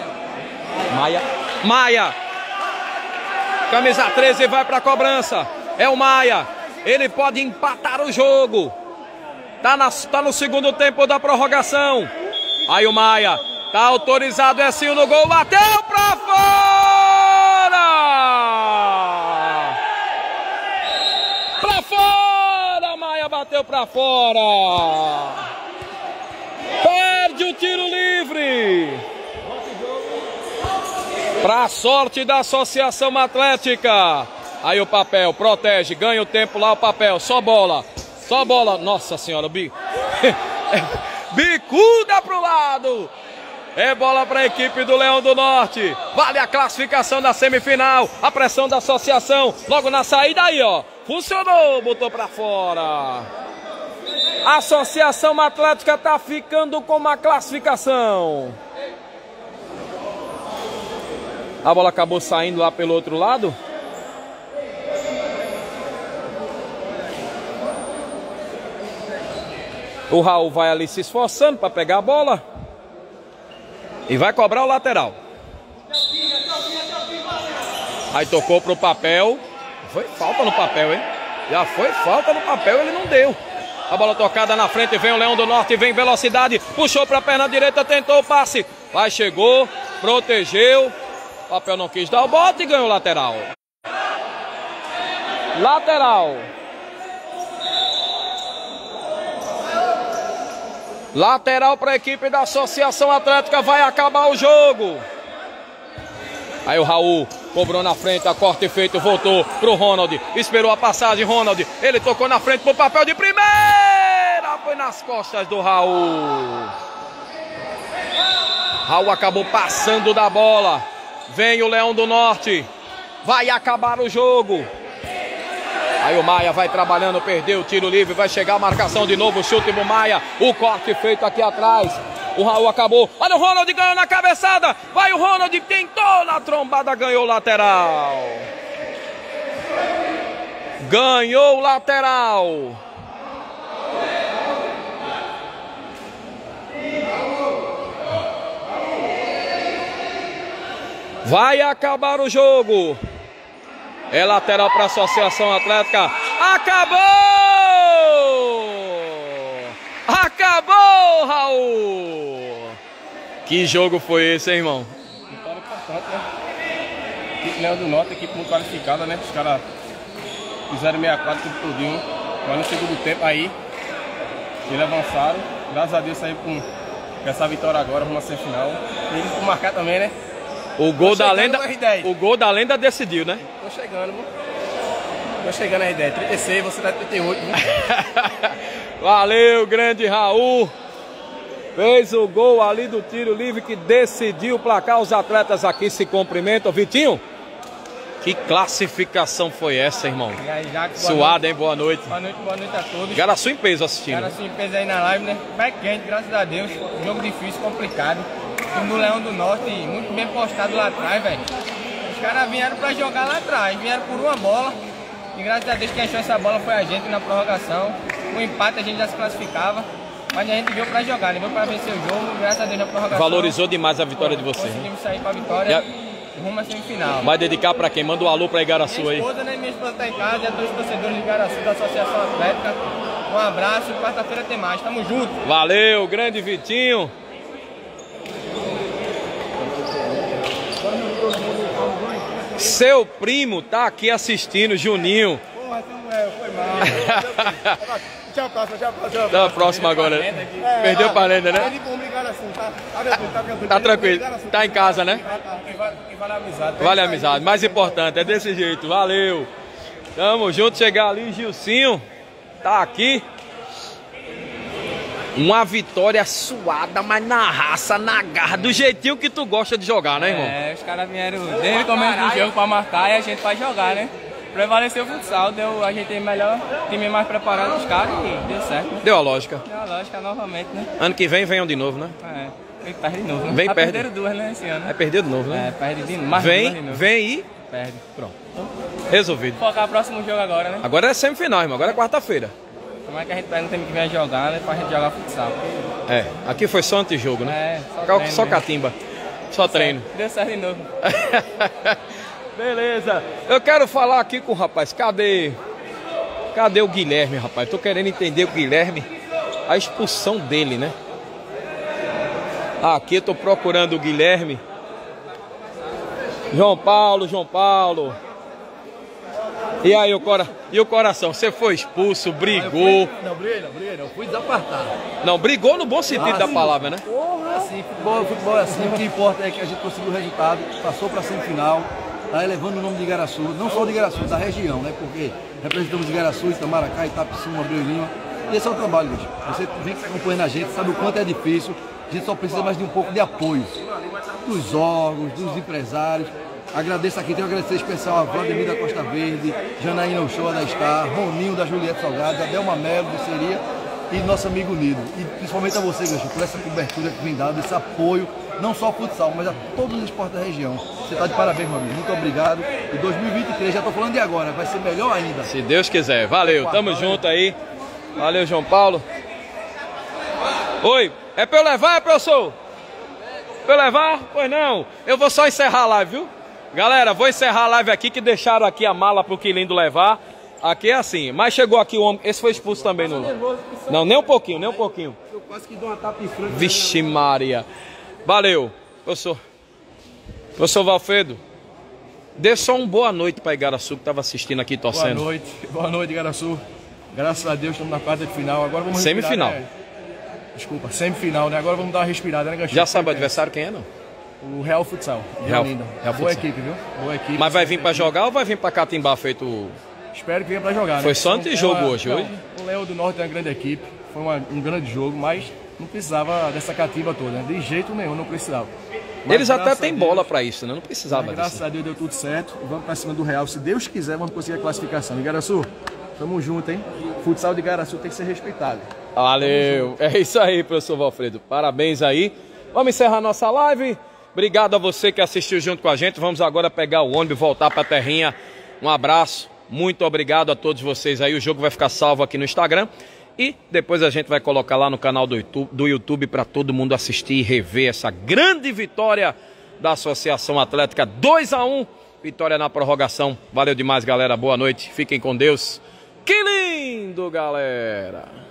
Maia. Camisa 13 vai para a cobrança. É o Maia. Ele pode empatar o jogo. Tá no segundo tempo da prorrogação. Aí o Maia. Tá autorizado, Ecinho no gol. Bateu para fora. Para fora. Maia bateu para fora. Perde o tiro livre. Para a sorte da Associação Atlética. Aí o Papel protege, ganha o tempo lá o Papel. Só bola. Nossa senhora, bicuda pro lado. É bola para a equipe do Leão do Norte. Vale a classificação da semifinal. A pressão da associação. Logo na saída aí, ó. Funcionou, botou para fora. A Associação Atlética tá ficando com uma classificação. A bola acabou saindo lá pelo outro lado. O Raul vai ali se esforçando para pegar a bola. E vai cobrar o lateral. Aí tocou pro Papel. Foi falta no Papel, hein? Já foi falta no Papel, ele não deu. A bola tocada na frente, vem o Leão do Norte, vem velocidade. Puxou para a perna direita, tentou o passe. Vai, chegou, protegeu. Papel não quis dar o bote e ganhou o lateral. Lateral para a equipe da Associação Atlética, vai acabar o jogo. Aí o Raul cobrou na frente, a corte feito, voltou pro Ronald. Esperou a passagem, Ronald. Ele tocou na frente pro Papel de primeira. Foi nas costas do Raul. Raul acabou passando da bola. Vem o Leão do Norte. Vai acabar o jogo. Aí o Maia vai trabalhando, perdeu o tiro livre. Vai chegar a marcação de novo, chute do Maia. O corte feito aqui atrás. O Raul acabou. Olha o Ronald ganhou na cabeçada. Vai o Ronald, tentou na trombada, ganhou o lateral. Ganhou o lateral. Vai acabar o jogo. É lateral para a Associação Atlética. Acabou! Acabou, Raul! Que jogo foi esse, hein, irmão? Vitória importante, né? Equipe Leão do Norte, equipe muito qualificada, né? Os caras fizeram 64 tudo tudinho. Mas no segundo tempo aí, eles avançaram. Graças a Deus saiu com essa vitória agora, rumo à semifinal. Eles vão marcar também, né? O gol da lenda decidiu, né? Tô chegando a R10, 36, você dá 38. Valeu, grande Raul. Fez o gol ali do tiro livre que decidiu o placar. Os atletas aqui se cumprimentam. Vitinho, que classificação foi essa, irmão? Suado, hein? Boa noite. Boa noite a todos. Garaçu em peso assistindo. Garaçu em peso aí na live, né? Back quente, graças a Deus. Jogo difícil, complicado. O time do Leão do Norte, muito bem postado lá atrás, velho. Os caras vieram pra jogar lá atrás, vieram por uma bola. E graças a Deus quem achou essa bola foi a gente na prorrogação. O empate a gente já se classificava. Mas a gente veio pra jogar, veio pra vencer o jogo. Graças a Deus na prorrogação. Valorizou demais a vitória de vocês. Conseguimos sair pra vitória rumo à semifinal. Vai dedicar pra quem? Manda um alô pra Igaraçu aí. Minha esposa, né? Minha esposa tá em casa, e a todos os torcedores de Igaraçu da Associação Atlética. Um abraço e quarta-feira tem mais. Tamo junto. Valeu, grande Vitinho. Seu primo tá aqui assistindo, Juninho. Porra, foi mal. Tchau, próxima. Até a próxima agora. Perdeu a parede, né? Tá tranquilo. Tá em casa, né? Vale a amizade. Vale a amizade. Mais importante, é desse jeito. Valeu. Tamo junto. Chegar ali, Gilcinho. Tá aqui. Uma vitória suada, mas na raça, na garra, do jeitinho que tu gosta de jogar, né, irmão? É, os caras vieram desde o começo do jogo pra marcar e a gente vai jogar, né? Prevaleceu o futsal, a gente tem melhor time mais preparado dos caras e deu certo. Né? Deu a lógica. Deu a lógica novamente, né? Ano que vem, venham de novo, né? É, perde de novo, né? Vem, perde. Perderam duas, né, esse ano. Vai perder de novo, né? É, perde de novo. Vem e... Perde. Pronto. Resolvido. Focar no próximo jogo agora, né? Agora é semifinal, irmão. Agora é quarta-feira. Como é que a gente pega um time que vem jogar, né? Pra gente jogar futsal. É, aqui foi só antijogo, né? É, só catimba. Só treino. Deu certo de novo. Beleza. Eu quero falar aqui com o rapaz. Cadê o Guilherme, rapaz? Tô querendo entender o Guilherme. A expulsão dele, né? Aqui eu tô procurando o Guilherme. João Paulo. E aí, o coração? Você foi expulso, brigou. Não, briguei não. Fui desapartado. Não, brigou no bom sentido da palavra, né? Porra! Assim, futebol é assim. O que importa é que a gente conseguiu o resultado, passou para a semifinal, tá elevando o nome de Igaraçu, não só de Igaraçu, da região, né? Porque representamos Igaraçu, Itamaracá, Itapissuma, Abreu e Lima. E esse é o trabalho, bicho. Você vem acompanhando a gente, sabe o quanto é difícil. A gente só precisa mais de um pouco de apoio dos órgãos, dos empresários. Agradeço aqui, tenho que agradecer especial a Vladimir da Costa Verde, Janaína Uchoa da Star, Roninho da Juliette Salgado, Adelma Melo do Seria e nosso amigo Nido. E principalmente a você, Gancho, por essa cobertura que vem dado, esse apoio, não só ao futsal, mas a todos os esportes da região. Você está de parabéns, meu amigo. Muito obrigado. E 2023, já estou falando de agora, vai ser melhor ainda. Se Deus quiser. Valeu, tamo junto aí. Valeu, João Paulo. Oi, é pra eu levar, professor? Pra eu levar? Pois não. Eu vou só encerrar a live, viu? Galera, vou encerrar a live aqui, que deixaram aqui a mala pro Quilindo levar. Aqui é assim, mas chegou aqui o homem, esse foi expulso também, não, nem um pouquinho. Eu quase que dou uma tapa em frente. Vixe Maria. Valeu, professor Valfredo, dê só uma boa noite para Igaraçu, que estava assistindo aqui, torcendo. Boa noite, Igaraçu. Graças a Deus estamos na quarta de final, agora vamos semifinal. Respirar, né? Desculpa, semifinal, né? Agora vamos dar uma respirada, né, Gancho? Já sabe o adversário quem é, não? O Real Futsal. Real Boa Futsal. equipe, viu? Boa equipe. Mas vai vir para jogar ou vai vir para catimbar feito... Espero que venha para jogar, né? Foi só antijogo hoje. O Leão do Norte é uma grande equipe, foi um grande jogo, mas não precisava dessa cativa toda, né? De jeito nenhum, não precisava. Mas eles até têm bola para isso, né? Não precisava disso. Graças a Deus deu tudo certo. E vamos para cima do Real. Se Deus quiser, vamos conseguir a classificação. Igaraçu, tamo junto, hein? Futsal de Igaraçu tem que ser respeitado. Valeu. É isso aí, professor Valfredo. Parabéns aí. Vamos encerrar nossa live. Obrigado a você que assistiu junto com a gente. Vamos agora pegar o ônibus e voltar para a terrinha. Um abraço. Muito obrigado a todos vocês aí. O jogo vai ficar salvo aqui no Instagram. E depois a gente vai colocar lá no canal do YouTube para todo mundo assistir e rever essa grande vitória da Associação Atlética 2-1. Vitória na prorrogação. Valeu demais, galera. Boa noite. Fiquem com Deus. Que lindo, galera.